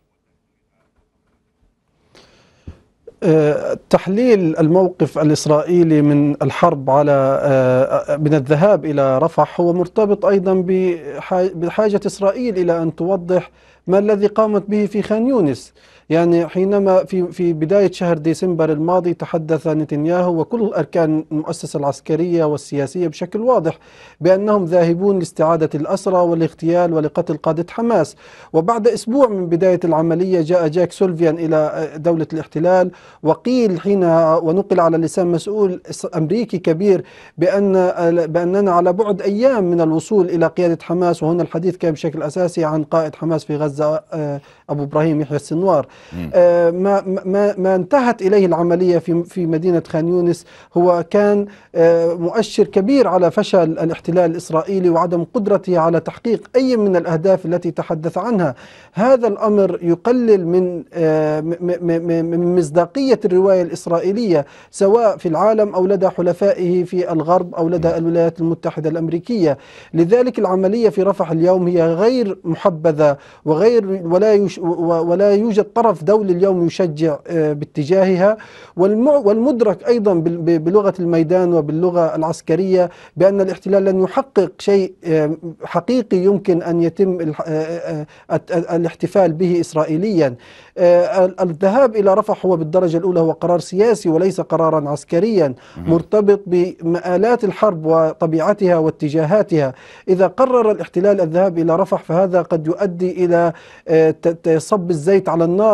تحليل الموقف الإسرائيلي من الحرب على من الذهاب إلى رفح هو مرتبط أيضا بحاجة إسرائيل إلى أن توضح ما الذي قامت به في خان يونس. يعني حينما في في بداية شهر ديسمبر الماضي تحدث نتنياهو وكل أركان المؤسسة العسكرية والسياسية بشكل واضح بأنهم ذاهبون لاستعادة الأسرى والاغتيال ولقتل قادة حماس. وبعد أسبوع من بداية العملية جاء جاك سولفيان إلى دولة الاحتلال وقيل حينها ونقل على لسان مسؤول أمريكي كبير بأن بأننا على بعد أيام من الوصول إلى قيادة حماس، وهنا الحديث كان بشكل أساسي عن قائد حماس في غزة أبو إبراهيم يحيى السنوار. آه ما ما ما انتهت إليه العملية في في مدينة خان يونس هو كان آه مؤشر كبير على فشل الاحتلال الإسرائيلي وعدم قدرته على تحقيق أي من الأهداف التي تحدث عنها. هذا الأمر يقلل من آه من مصداقية الرواية الإسرائيلية سواء في العالم أو لدى حلفائه في الغرب أو لدى الولايات المتحدة الأمريكية. لذلك العملية في رفح اليوم هي غير محبذة وغير ولا ولا يوجد طرف دولي اليوم يشجع باتجاهها. والمدرك أيضا بلغة الميدان وباللغة العسكرية بأن الاحتلال لن يحقق شيء حقيقي يمكن أن يتم الاحتفال به إسرائيليا. الذهاب إلى رفح هو بالدرجة الأولى هو قرار سياسي وليس قرارا عسكريا مرتبط بمآلات الحرب وطبيعتها واتجاهاتها. إذا قرر الاحتلال الذهاب إلى رفح فهذا قد يؤدي إلى صب الزيت على النار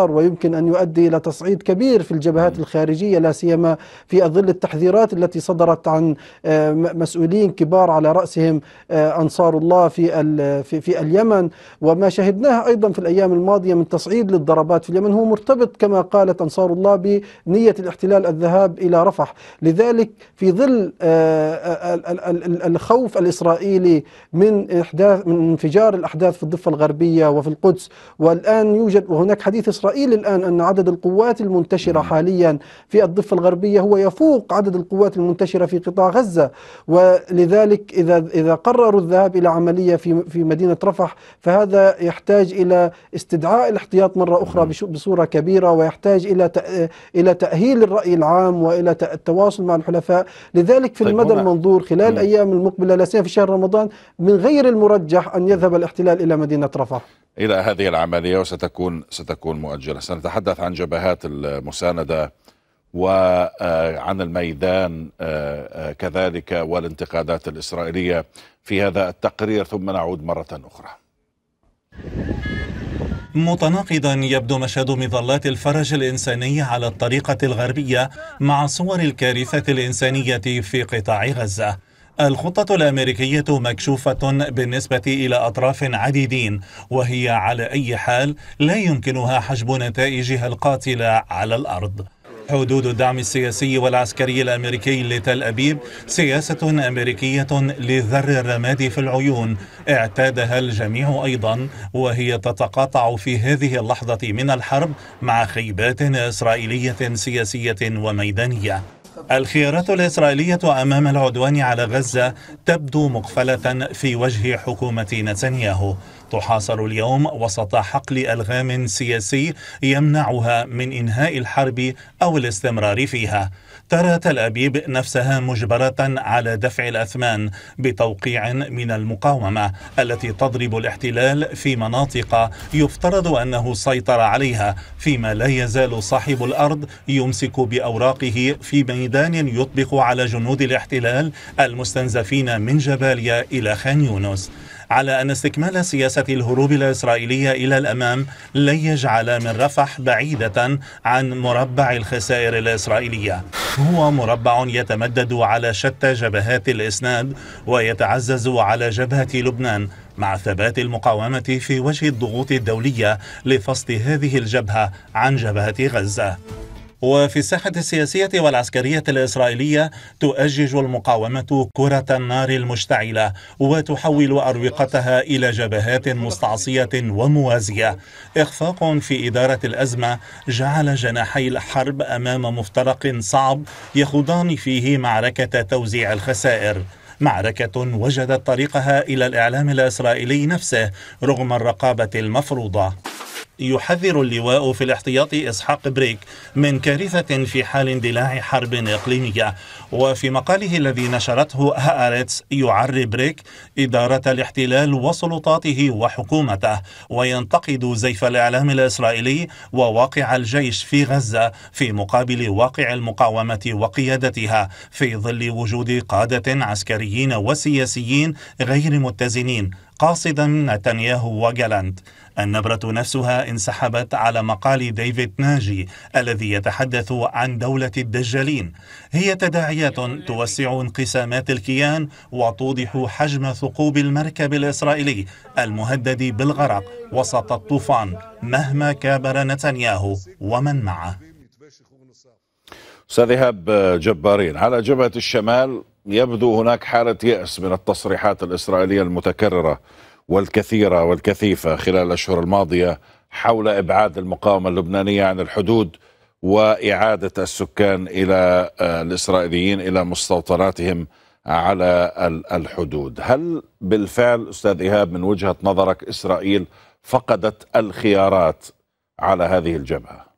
انتصار، ويمكن أن يؤدي إلى تصعيد كبير في الجبهات الخارجية، لا سيما في ظل التحذيرات التي صدرت عن مسؤولين كبار على رأسهم أنصار الله في في في اليمن. وما شهدناه أيضا في الأيام الماضية من تصعيد للضربات في اليمن هو مرتبط كما قالت أنصار الله بنية الاحتلال الذهاب إلى رفح. لذلك في ظل الخوف الإسرائيلي من إحداث من انفجار الأحداث في الضفة الغربية وفي القدس، والآن يوجد وهناك حديث إسرائيلي الآن أن عدد القوات المنتشرة حاليا في الضفة الغربية هو يفوق عدد القوات المنتشرة في قطاع غزة، ولذلك إذا إذا قرروا الذهاب إلى عملية في في مدينة رفح فهذا يحتاج إلى استدعاء الاحتياط مرة أخرى بصورة كبيرة، ويحتاج إلى إلى تأهيل الرأي العام وإلى التواصل مع الحلفاء. لذلك في المدى المنظور خلال الأيام المقبلة لا سيما في شهر رمضان من غير المرجح أن يذهب الاحتلال إلى مدينة رفح إلى هذه العملية، وستكون ستكون مؤجلة. سنتحدث عن جبهات المساندة وعن الميدان كذلك والانتقادات الإسرائيلية في هذا التقرير، ثم نعود مرة أخرى. متناقضا يبدو مشهد مظلات الفرج الإنساني على الطريقة الغربية مع صور الكارثة الإنسانية في قطاع غزة. الخطة الأمريكية مكشوفة بالنسبة إلى أطراف عديدين، وهي على أي حال لا يمكنها حجب نتائجها القاتلة على الأرض. حدود الدعم السياسي والعسكري الأمريكي لتل أبيب سياسة أمريكية لذر الرماد في العيون اعتادها الجميع أيضا، وهي تتقاطع في هذه اللحظة من الحرب مع خيبات إسرائيلية سياسية وميدانية. الخيارات الإسرائيلية أمام العدوان على غزة تبدو مقفلة في وجه حكومة نتنياهو، تحاصر اليوم وسط حقل ألغام سياسي يمنعها من إنهاء الحرب أو الاستمرار فيها. ترى تل أبيب نفسها مجبرة على دفع الأثمان بتوقيع من المقاومة التي تضرب الاحتلال في مناطق يفترض أنه سيطر عليها، فيما لا يزال صاحب الأرض يمسك بأوراقه في ميدان يطبق على جنود الاحتلال المستنزفين من جباليا إلى خان يونس. على أن استكمال سياسة الهروب الإسرائيلية إلى الأمام لن يجعل من رفح بعيدة عن مربع الخسائر الإسرائيلية. هو مربع يتمدد على شتى جبهات الإسناد ويتعزز على جبهة لبنان، مع ثبات المقاومة في وجه الضغوط الدولية لفصل هذه الجبهة عن جبهة غزة. وفي الساحة السياسية والعسكرية الإسرائيلية تؤجج المقاومة كرة النار المشتعلة وتحول أروقتها إلى جبهات مستعصية وموازية. إخفاق في إدارة الأزمة جعل جناحي الحرب أمام مفترق صعب يخوضان فيه معركة توزيع الخسائر، معركة وجدت طريقها إلى الإعلام الإسرائيلي نفسه رغم الرقابة المفروضة. يحذر اللواء في الاحتياط إسحاق بريك من كارثة في حال اندلاع حرب إقليمية، وفي مقاله الذي نشرته هآرتس يعري بريك إدارة الاحتلال وسلطاته وحكومته، وينتقد زيف الإعلام الإسرائيلي وواقع الجيش في غزة في مقابل واقع المقاومة وقيادتها في ظل وجود قادة عسكريين وسياسيين غير متزنين، قاصدا نتنياهو وجالانت. النبرة نفسها انسحبت على مقال ديفيد ناجي الذي يتحدث عن دولة الدجالين. هي تداعيات توسع انقسامات الكيان وتوضح حجم ثقوب المركب الإسرائيلي المهدد بالغرق وسط الطوفان مهما كابر نتنياهو ومن معه. أستاذ إيهاب جبارين، على جبهة الشمال يبدو هناك حالة يأس من التصريحات الإسرائيلية المتكررة والكثيرة والكثيفة خلال الأشهر الماضية حول إبعاد المقاومة اللبنانية عن الحدود وإعادة السكان إلى الإسرائيليين إلى مستوطناتهم على الحدود. هل بالفعل أستاذ إيهاب من وجهة نظرك إسرائيل فقدت الخيارات على هذه الجبهة؟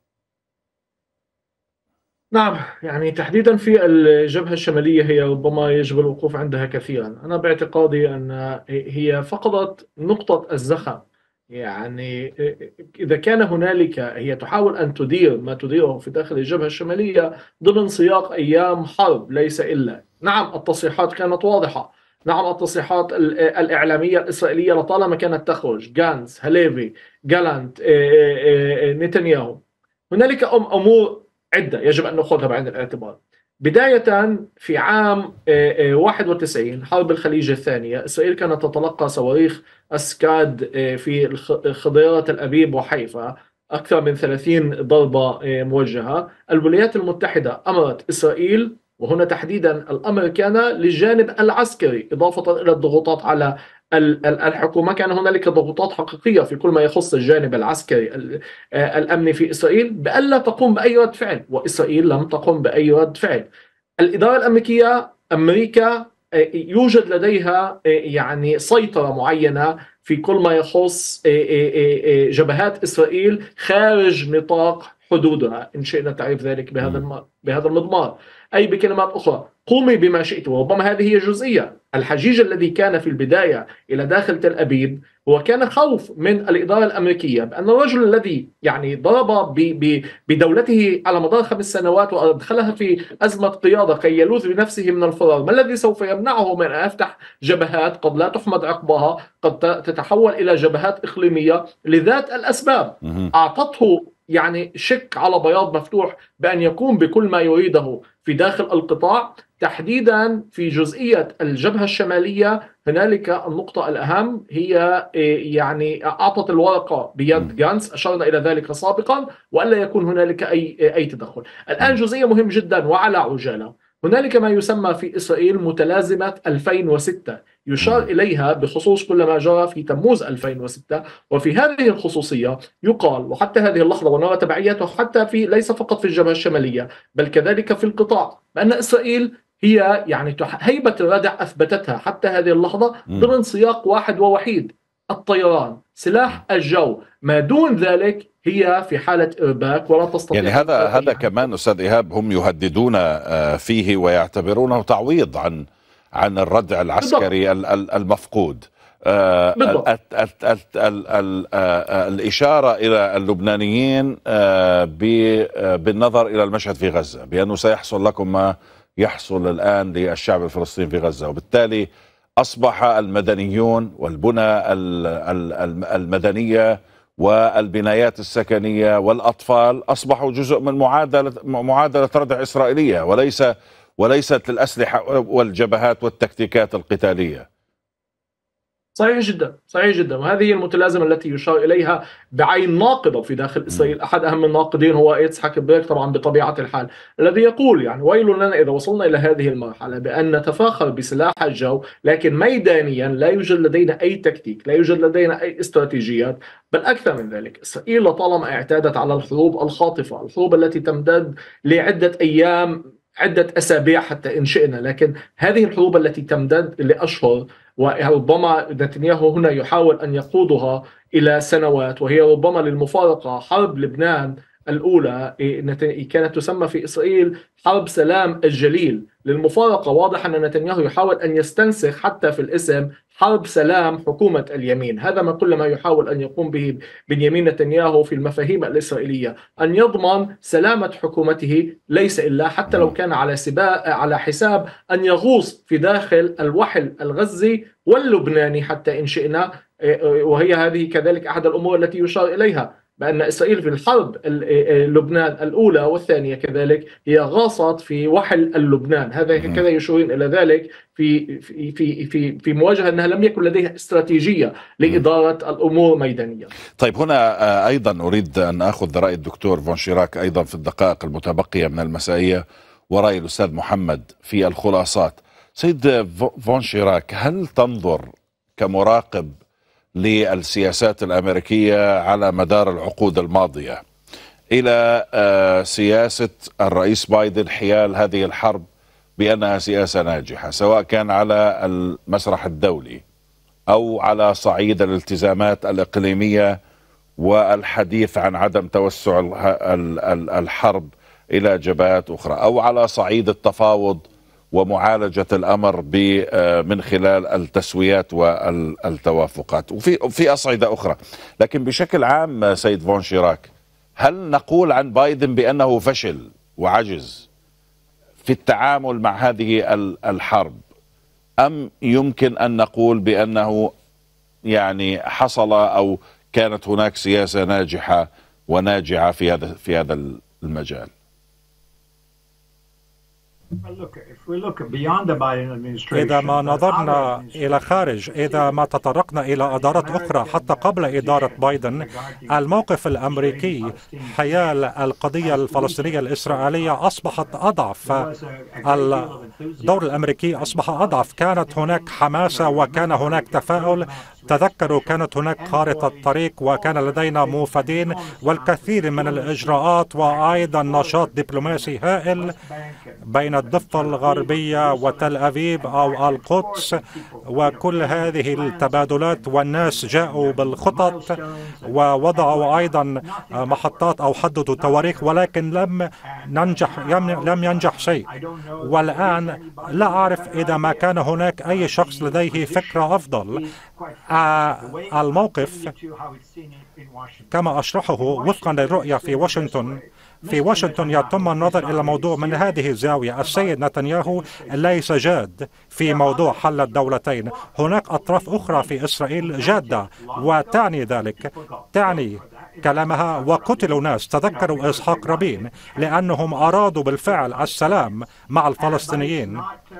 نعم، يعني تحديدا في الجبهة الشمالية هي ربما يجب الوقوف عندها كثيرا. أنا باعتقادي أن هي فقدت نقطة الزخم. يعني إذا كان هنالك هي تحاول أن تدير ما تديره في داخل الجبهة الشمالية ضمن سياق أيام حرب ليس إلا. نعم، التصريحات كانت واضحة نعم، التصريحات الإعلامية الإسرائيلية لطالما كانت تخرج، جانز، هليفي، جالانت، نتنياهو. هنالك أمور عدة يجب أن نأخذها بعين الاعتبار. بداية في عام واحد وتسعين حرب الخليج الثانية، إسرائيل كانت تتلقى صواريخ أسكاد في خضيرة الأبيب وحيفا، أكثر من ثلاثين ضربة موجهة. الولايات المتحدة أمرت إسرائيل، وهنا تحديدا الأمر كان للجانب العسكري إضافة إلى الضغوطات على الحكومة، كان هنالك ضغوطات حقيقية في كل ما يخص الجانب العسكري الأمني في إسرائيل بألا تقوم بأي رد فعل، وإسرائيل لم تقم بأي رد فعل. الإدارة الأمريكية، أمريكا يوجد لديها يعني سيطرة معينة في كل ما يخص جبهات إسرائيل خارج نطاق حدودها، إن شئنا تعريف ذلك بهذا بهذا المضمار. أي بكلمات أخرى، قومي بما شئت. وربما هذه هي جزئية. الحجيج الذي كان في البداية إلى داخل تل أبيب هو كان خوف من الإدارة الأمريكية بأن الرجل الذي يعني ضرب بدولته على مدار خمس سنوات وأدخلها في أزمة قيادة كي يلوذ بنفسه من الفرار، ما الذي سوف يمنعه من أن يفتح جبهات قد لا تحمد عقباها، قد تتحول إلى جبهات إقليمية لذات الأسباب أعطته يعني شك على بياض مفتوح بأن يقوم بكل ما يريده في داخل القطاع، تحديدا في جزئية الجبهة الشمالية. هنالك النقطة الأهم هي يعني أعطت الورقة بيد جانس، أشرنا إلى ذلك سابقا، وألا يكون هنالك أي أي تدخل. الآن جزئية مهم جدا وعلى عجالة، هنالك ما يسمى في إسرائيل متلازمة ألفين وستة، يشار إليها بخصوص كل ما جرى في تموز ألفين وستة. وفي هذه الخصوصية يقال، وحتى هذه اللحظة ونرى تبعياته حتى في ليس فقط في الجبهة الشمالية بل كذلك في القطاع، بأن إسرائيل هي يعني هيبة الردع أثبتتها حتى هذه اللحظة ضمن سياق واحد ووحيد: الطيران، سلاح الجو. ما دون ذلك هي في حالة إرباك ولا تستطيع. يعني هذا هذا كمان أستاذ إيهاب هم يهددون فيه ويعتبرونه تعويض عن عن الردع العسكري المفقود. الإشارة إلى اللبنانيين بالنظر إلى المشهد في غزة بأنه سيحصل لكم ما يحصل الآن للشعب الفلسطيني في غزة، وبالتالي أصبح المدنيون والبنى المدنية والبنايات السكنية والأطفال أصبحوا جزء من معادلة معادلة ردع إسرائيلية، وليس وليست الأسلحة والجبهات والتكتيكات القتالية. صحيح جدا، صحيح جدا. وهذه المتلازمة التي يشار إليها بعين ناقضة في داخل إسرائيل. أحد أهم الناقدين هو يتسحق بيرك طبعا بطبيعة الحال، الذي يقول يعني ويل لنا إذا وصلنا إلى هذه المرحلة بأن نتفاخر بسلاح الجو، لكن ميدانيا لا يوجد لدينا أي تكتيك، لا يوجد لدينا أي استراتيجيات. بل أكثر من ذلك، إسرائيل لطالما اعتادت على الحروب الخاطفة، الحروب التي تمتد لعدة أيام، عدة أسابيع حتى إن شئنا، لكن هذه الحروب التي تمتد لأشهر، وربما نتنياهو هنا يحاول أن يقودها إلى سنوات، وهي ربما للمفارقة حرب لبنان الأولى كانت تسمى في إسرائيل حرب سلام الجليل. للمفارقة واضح أن نتنياهو يحاول أن يستنسخ حتى في الاسم حرب سلام حكومة اليمين. هذا ما كل ما يحاول أن يقوم به بنيامين نتنياهو في المفاهيم الإسرائيلية، أن يضمن سلامة حكومته، ليس إلا حتى لو كان على سباق على حساب أن يغوص في داخل الوحل الغزي واللبناني حتى إن شئنا. وهي هذه كذلك أحد الأمور التي يشار إليها، بأن إسرائيل في الحرب لبنان الأولى والثانية كذلك هي غاصت في وحل اللبنان. هذا كذا يشيرون إلى ذلك في في في في في مواجهة أنها لم يكن لديها استراتيجية لإدارة الأمور ميدانية. طيب هنا أيضا أريد أن أخذ رأي الدكتور فون شيراك أيضا في الدقائق المتبقية من المسائية، ورأي الأستاذ محمد في الخلاصات. سيد فون شيراك، هل تنظر كمراقب للسياسات الأمريكية على مدار العقود الماضية إلى سياسة الرئيس بايدن حيال هذه الحرب بأنها سياسة ناجحة، سواء كان على المسرح الدولي أو على صعيد الالتزامات الإقليمية والحديث عن عدم توسع الحرب إلى جبهات أخرى، أو على صعيد التفاوض ومعالجة الأمر من خلال التسويات والتوافقات وفي في أصعدة أخرى؟ لكن بشكل عام سيد فون شيراك، هل نقول عن بايدن بأنه فشل وعجز في التعامل مع هذه الحرب أم يمكن أن نقول بأنه يعني حصل أو كانت هناك سياسة ناجحة وناجعة في هذا في هذا المجال؟ إذا ما نظرنا إلى خارج، إذا ما تطرقنا إلى إدارات أخرى حتى قبل إدارة بايدن، الموقف الأمريكي حيال القضية الفلسطينية الإسرائيلية أصبحت أضعف. الدور الأمريكي أصبح أضعف. كانت هناك حماسة وكان هناك تفاؤل. تذكروا كانت هناك خارطة طريق وكان لدينا موفدين والكثير من الإجراءات وأيضا نشاط دبلوماسي هائل بين الضفة الغربية وتل أبيب أو القدس، وكل هذه التبادلات والناس جاءوا بالخطط ووضعوا أيضا محطات أو حددوا تواريخ، ولكن لم ننجح لم ينجح شيء. والآن لا أعرف إذا ما كان هناك أي شخص لديه فكرة أفضل. الموقف كما أشرحه وفقا للرؤية في واشنطن في واشنطن يتم النظر إلى الموضوع من هذه الزاوية. السيد نتنياهو ليس جاد في موضوع حل الدولتين. هناك أطراف أخرى في إسرائيل جادة وتعني ذلك، تعني كلامها، وقتلوا ناس. تذكروا إسحاق رابين لأنهم أرادوا بالفعل السلام مع الفلسطينيين،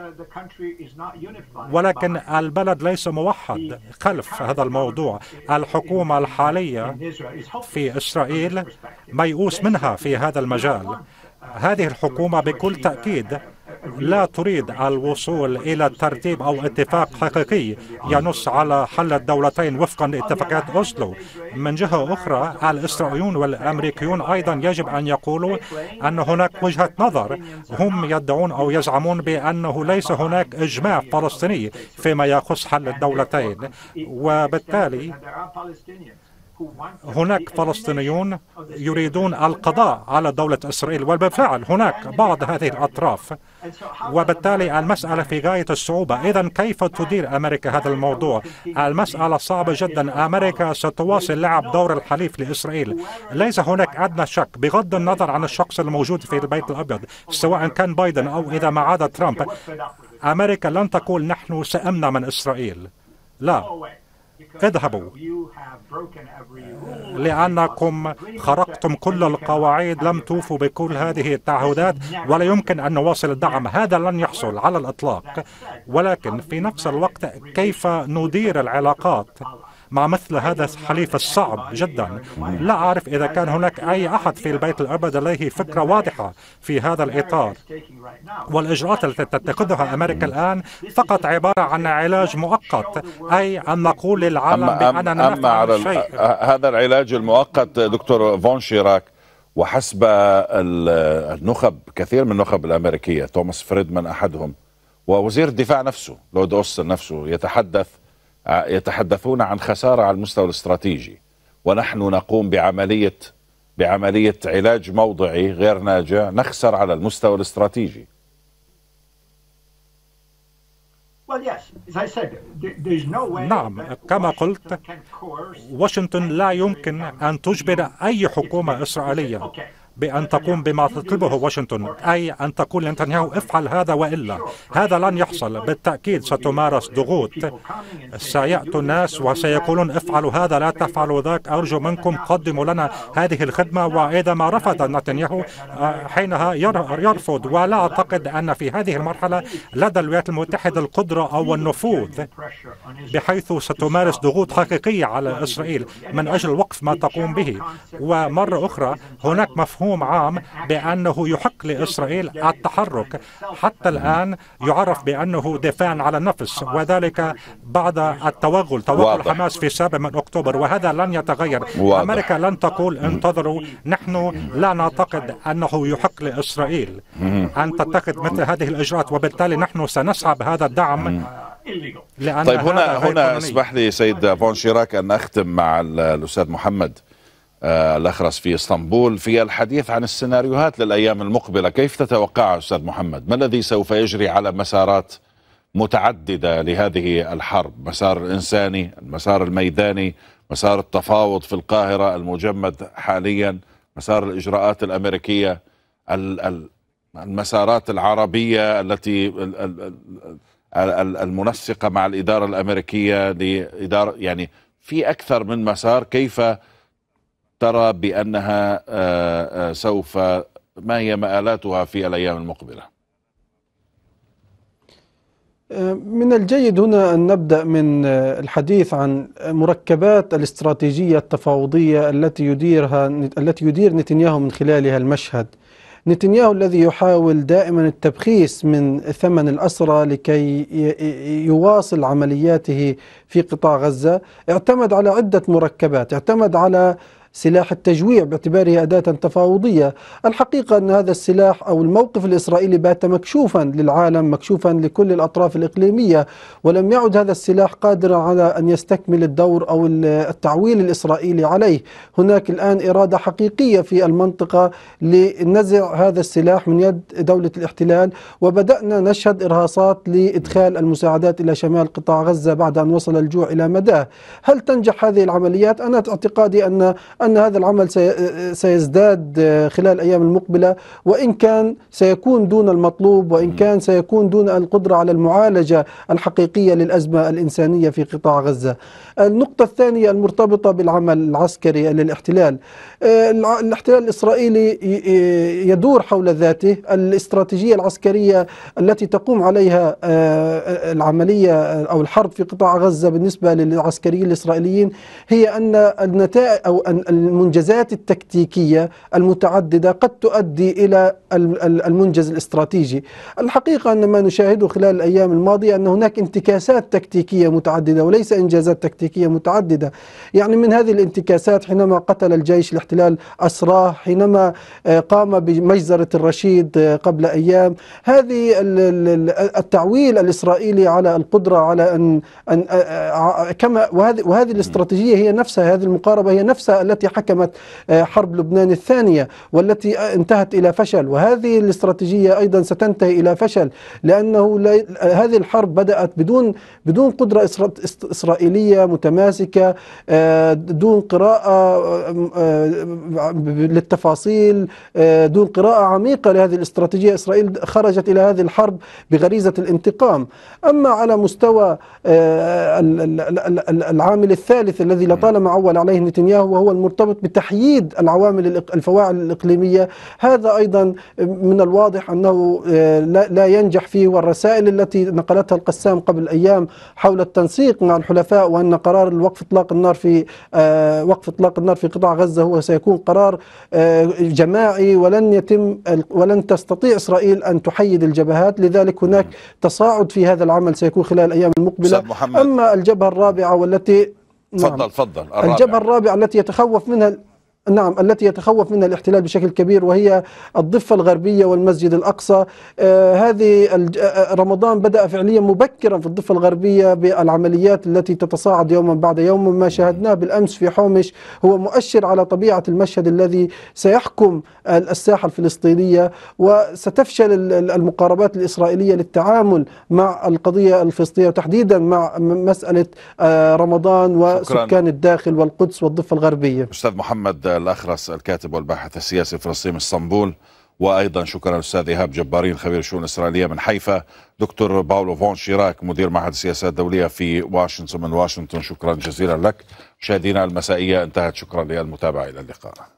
ولكن البلد ليس موحد خلف هذا الموضوع. الحكومة الحالية في إسرائيل ميؤوس منها في هذا المجال. هذه الحكومة بكل تأكيد لا تريد الوصول إلى ترتيب أو اتفاق حقيقي ينص على حل الدولتين وفقا لاتفاقات أوسلو. من جهة أخرى الإسرائيليون والأمريكيون أيضا يجب أن يقولوا أن هناك وجهة نظر. هم يدعون أو يزعمون بأنه ليس هناك إجماع فلسطيني فيما يخص حل الدولتين، وبالتالي هناك فلسطينيون يريدون القضاء على دولة إسرائيل، وبالفعل هناك بعض هذه الأطراف، وبالتالي المسألة في غاية الصعوبة. إذن كيف تدير أمريكا هذا الموضوع؟ المسألة صعبة جدا. أمريكا ستواصل لعب دور الحليف لإسرائيل، ليس هناك أدنى شك، بغض النظر عن الشخص الموجود في البيت الأبيض سواء كان بايدن أو إذا ما عاد ترامب. أمريكا لن تقول نحن سأمنا من إسرائيل، لا، اذهبوا، لأنكم خرقتم كل القواعد، لم توفوا بكل هذه التعهدات، ولا يمكن أن نواصل الدعم. هذا لن يحصل على الإطلاق. ولكن في نفس الوقت كيف ندير العلاقات مع مثل هذا الحليف الصعب جدا؟ لا أعرف إذا كان هناك أي أحد في البيت الأبيض لديه فكرة واضحة في هذا الإطار. والإجراءات التي تتخذها أمريكا الآن فقط عبارة عن علاج مؤقت، أي أن نقول للعالم بأننا نفعل شيء. هذا العلاج المؤقت دكتور فون شيراك، وحسب النخب، كثير من النخب الأمريكية، توماس فريدمان أحدهم، ووزير الدفاع نفسه لويد أوستن نفسه، يتحدث يتحدثون عن خسارة على المستوى الاستراتيجي، ونحن نقوم بعملية بعملية علاج موضعي غير ناجع، نخسر على المستوى الاستراتيجي. نعم، كما قلت، واشنطن لا يمكن أن تجبر أي حكومة إسرائيلية بأن تقوم بما تطلبه واشنطن، أي أن تقول لنتنياهو افعل هذا وإلا. هذا لن يحصل. بالتأكيد ستمارس ضغوط، سيأتوا الناس وسيقولون افعلوا هذا لا تفعلوا ذاك، أرجو منكم قدموا لنا هذه الخدمة. وإذا ما رفض نتنياهو حينها يرفض. ولا أعتقد أن في هذه المرحلة لدى الولايات المتحدة القدرة أو النفوذ بحيث ستمارس ضغوط حقيقية على إسرائيل من أجل وقف ما تقوم به. ومرة أخرى هناك مفهوم عام بأنه يحق لإسرائيل التحرك. حتى الآن يعرف بأنه دفاع على النفس، وذلك بعد التوغل توغل حماس في السابع من أكتوبر، وهذا لن يتغير. واضح. أمريكا لن تقول انتظروا، نحن لا نعتقد أنه يحق لإسرائيل أن تتخذ مثل هذه الإجراءات، وبالتالي نحن سنسحب هذا الدعم. لأن طيب هنا هنا اسمح لي سيد فون شيراك أن أختم مع الأستاذ محمد الأخرس في اسطنبول في الحديث عن السيناريوهات للأيام المقبلة. كيف تتوقع أستاذ محمد؟ ما الذي سوف يجري على مسارات متعددة لهذه الحرب؟ مسار إنساني، المسار الميداني، مسار التفاوض في القاهرة المجمد حاليا، مسار الإجراءات الأمريكية، المسارات العربية التي المنسقة مع الإدارة الأمريكية لإدارة، يعني في أكثر من مسار. كيف ترى بأنها سوف، ما هي مآلاتها في الأيام المقبلة؟ من الجيد هنا أن نبدأ من الحديث عن مركبات الاستراتيجية التفاوضية التي يديرها التي يدير نتنياهو من خلالها المشهد. نتنياهو الذي يحاول دائما التبخيس من ثمن الأسرى لكي يواصل عملياته في قطاع غزة، اعتمد على عدة مركبات، اعتمد على سلاح التجويع باعتباره أداة تفاوضية. الحقيقة أن هذا السلاح أو الموقف الإسرائيلي بات مكشوفا للعالم، مكشوفا لكل الأطراف الإقليمية، ولم يعد هذا السلاح قادرا على أن يستكمل الدور أو التعويل الإسرائيلي عليه. هناك الآن إرادة حقيقية في المنطقة لنزع هذا السلاح من يد دولة الاحتلال، وبدأنا نشهد إرهاصات لإدخال المساعدات إلى شمال قطاع غزة بعد أن وصل الجوع إلى مداه. هل تنجح هذه العمليات؟ أنا اعتقادي أن أن هذا العمل سيزداد خلال الأيام المقبلة، وإن كان سيكون دون المطلوب، وإن كان سيكون دون القدرة على المعالجة الحقيقية للأزمة الإنسانية في قطاع غزة. النقطة الثانية المرتبطة بالعمل العسكري للاحتلال. الاحتلال الإسرائيلي يدور حول ذاته. الاستراتيجية العسكرية التي تقوم عليها العملية أو الحرب في قطاع غزة بالنسبة للعسكريين الإسرائيليين هي أن النتائج أو أن المنجزات التكتيكية المتعددة قد تؤدي إلى المنجز الاستراتيجي. الحقيقة أن ما نشاهده خلال الأيام الماضية أن هناك انتكاسات تكتيكية متعددة وليس إنجازات تكتيكية متعددة. يعني من هذه الانتكاسات حينما قتل الجيش الاحتلال أسراه، حينما قام بمجزرة الرشيد قبل أيام، هذه التعويل الإسرائيلي على القدرة على أن, أن كما وهذه, وهذه الاستراتيجية هي نفسها، هذه المقاربة هي نفسها التي حكمت حرب لبنان الثانية والتي انتهت إلى فشل، وهذه الاستراتيجية أيضا ستنتهي إلى فشل، لأنه هذه الحرب بدأت بدون بدون قدرة إسرائيلية متماسكة، دون قراءة للتفاصيل، دون قراءة عميقة لهذه الاستراتيجية. إسرائيل خرجت إلى هذه الحرب بغريزة الانتقام. أما على مستوى العامل الثالث الذي لطالما عول عليه نتنياهو وهو المرتبط بتحييد العوامل الفواعل الإقليمية، هذا أيضا من الواضح أنه لا ينجح فيه. والرسائل التي نقلتها القسام قبل أيام حول التنسيق مع الحلفاء وأن قرار وقف إطلاق النار في وقف إطلاق النار في قطاع غزة هو سيكون قرار جماعي ولن يتم ولن تستطيع إسرائيل أن تحيد الجبهات، لذلك هناك تصاعد في هذا العمل سيكون خلال الأيام المقبلة. أما الجبهة الرابعة والتي تفضل نعم. تفضل الجبهة الرابعة التي يتخوف منها نعم التي يتخوف منها الاحتلال بشكل كبير وهي الضفة الغربية والمسجد الأقصى. آه هذه رمضان بدأ فعليا مبكرا في الضفة الغربية بالعمليات التي تتصاعد يوما بعد يوم. ما شاهدناه بالأمس في حومش هو مؤشر على طبيعة المشهد الذي سيحكم الساحة الفلسطينية، وستفشل المقاربات الإسرائيلية للتعامل مع القضية الفلسطينية وتحديدا مع مسألة آه رمضان وسكان شكرا. الداخل والقدس والضفة الغربية. أستاذ محمد الأخرس الكاتب والباحث السياسي الفلسطيني من اسطنبول، وأيضا شكرا للأستاذ إيهاب جبارين خبير الشؤون الإسرائيلية من حيفا، دكتور باولو فون شيراك مدير معهد السياسات الدولية في واشنطن من واشنطن، شكرا جزيلا لك. مشاهدينا المسائية انتهت، شكرا للمتابعة، إلى اللقاء.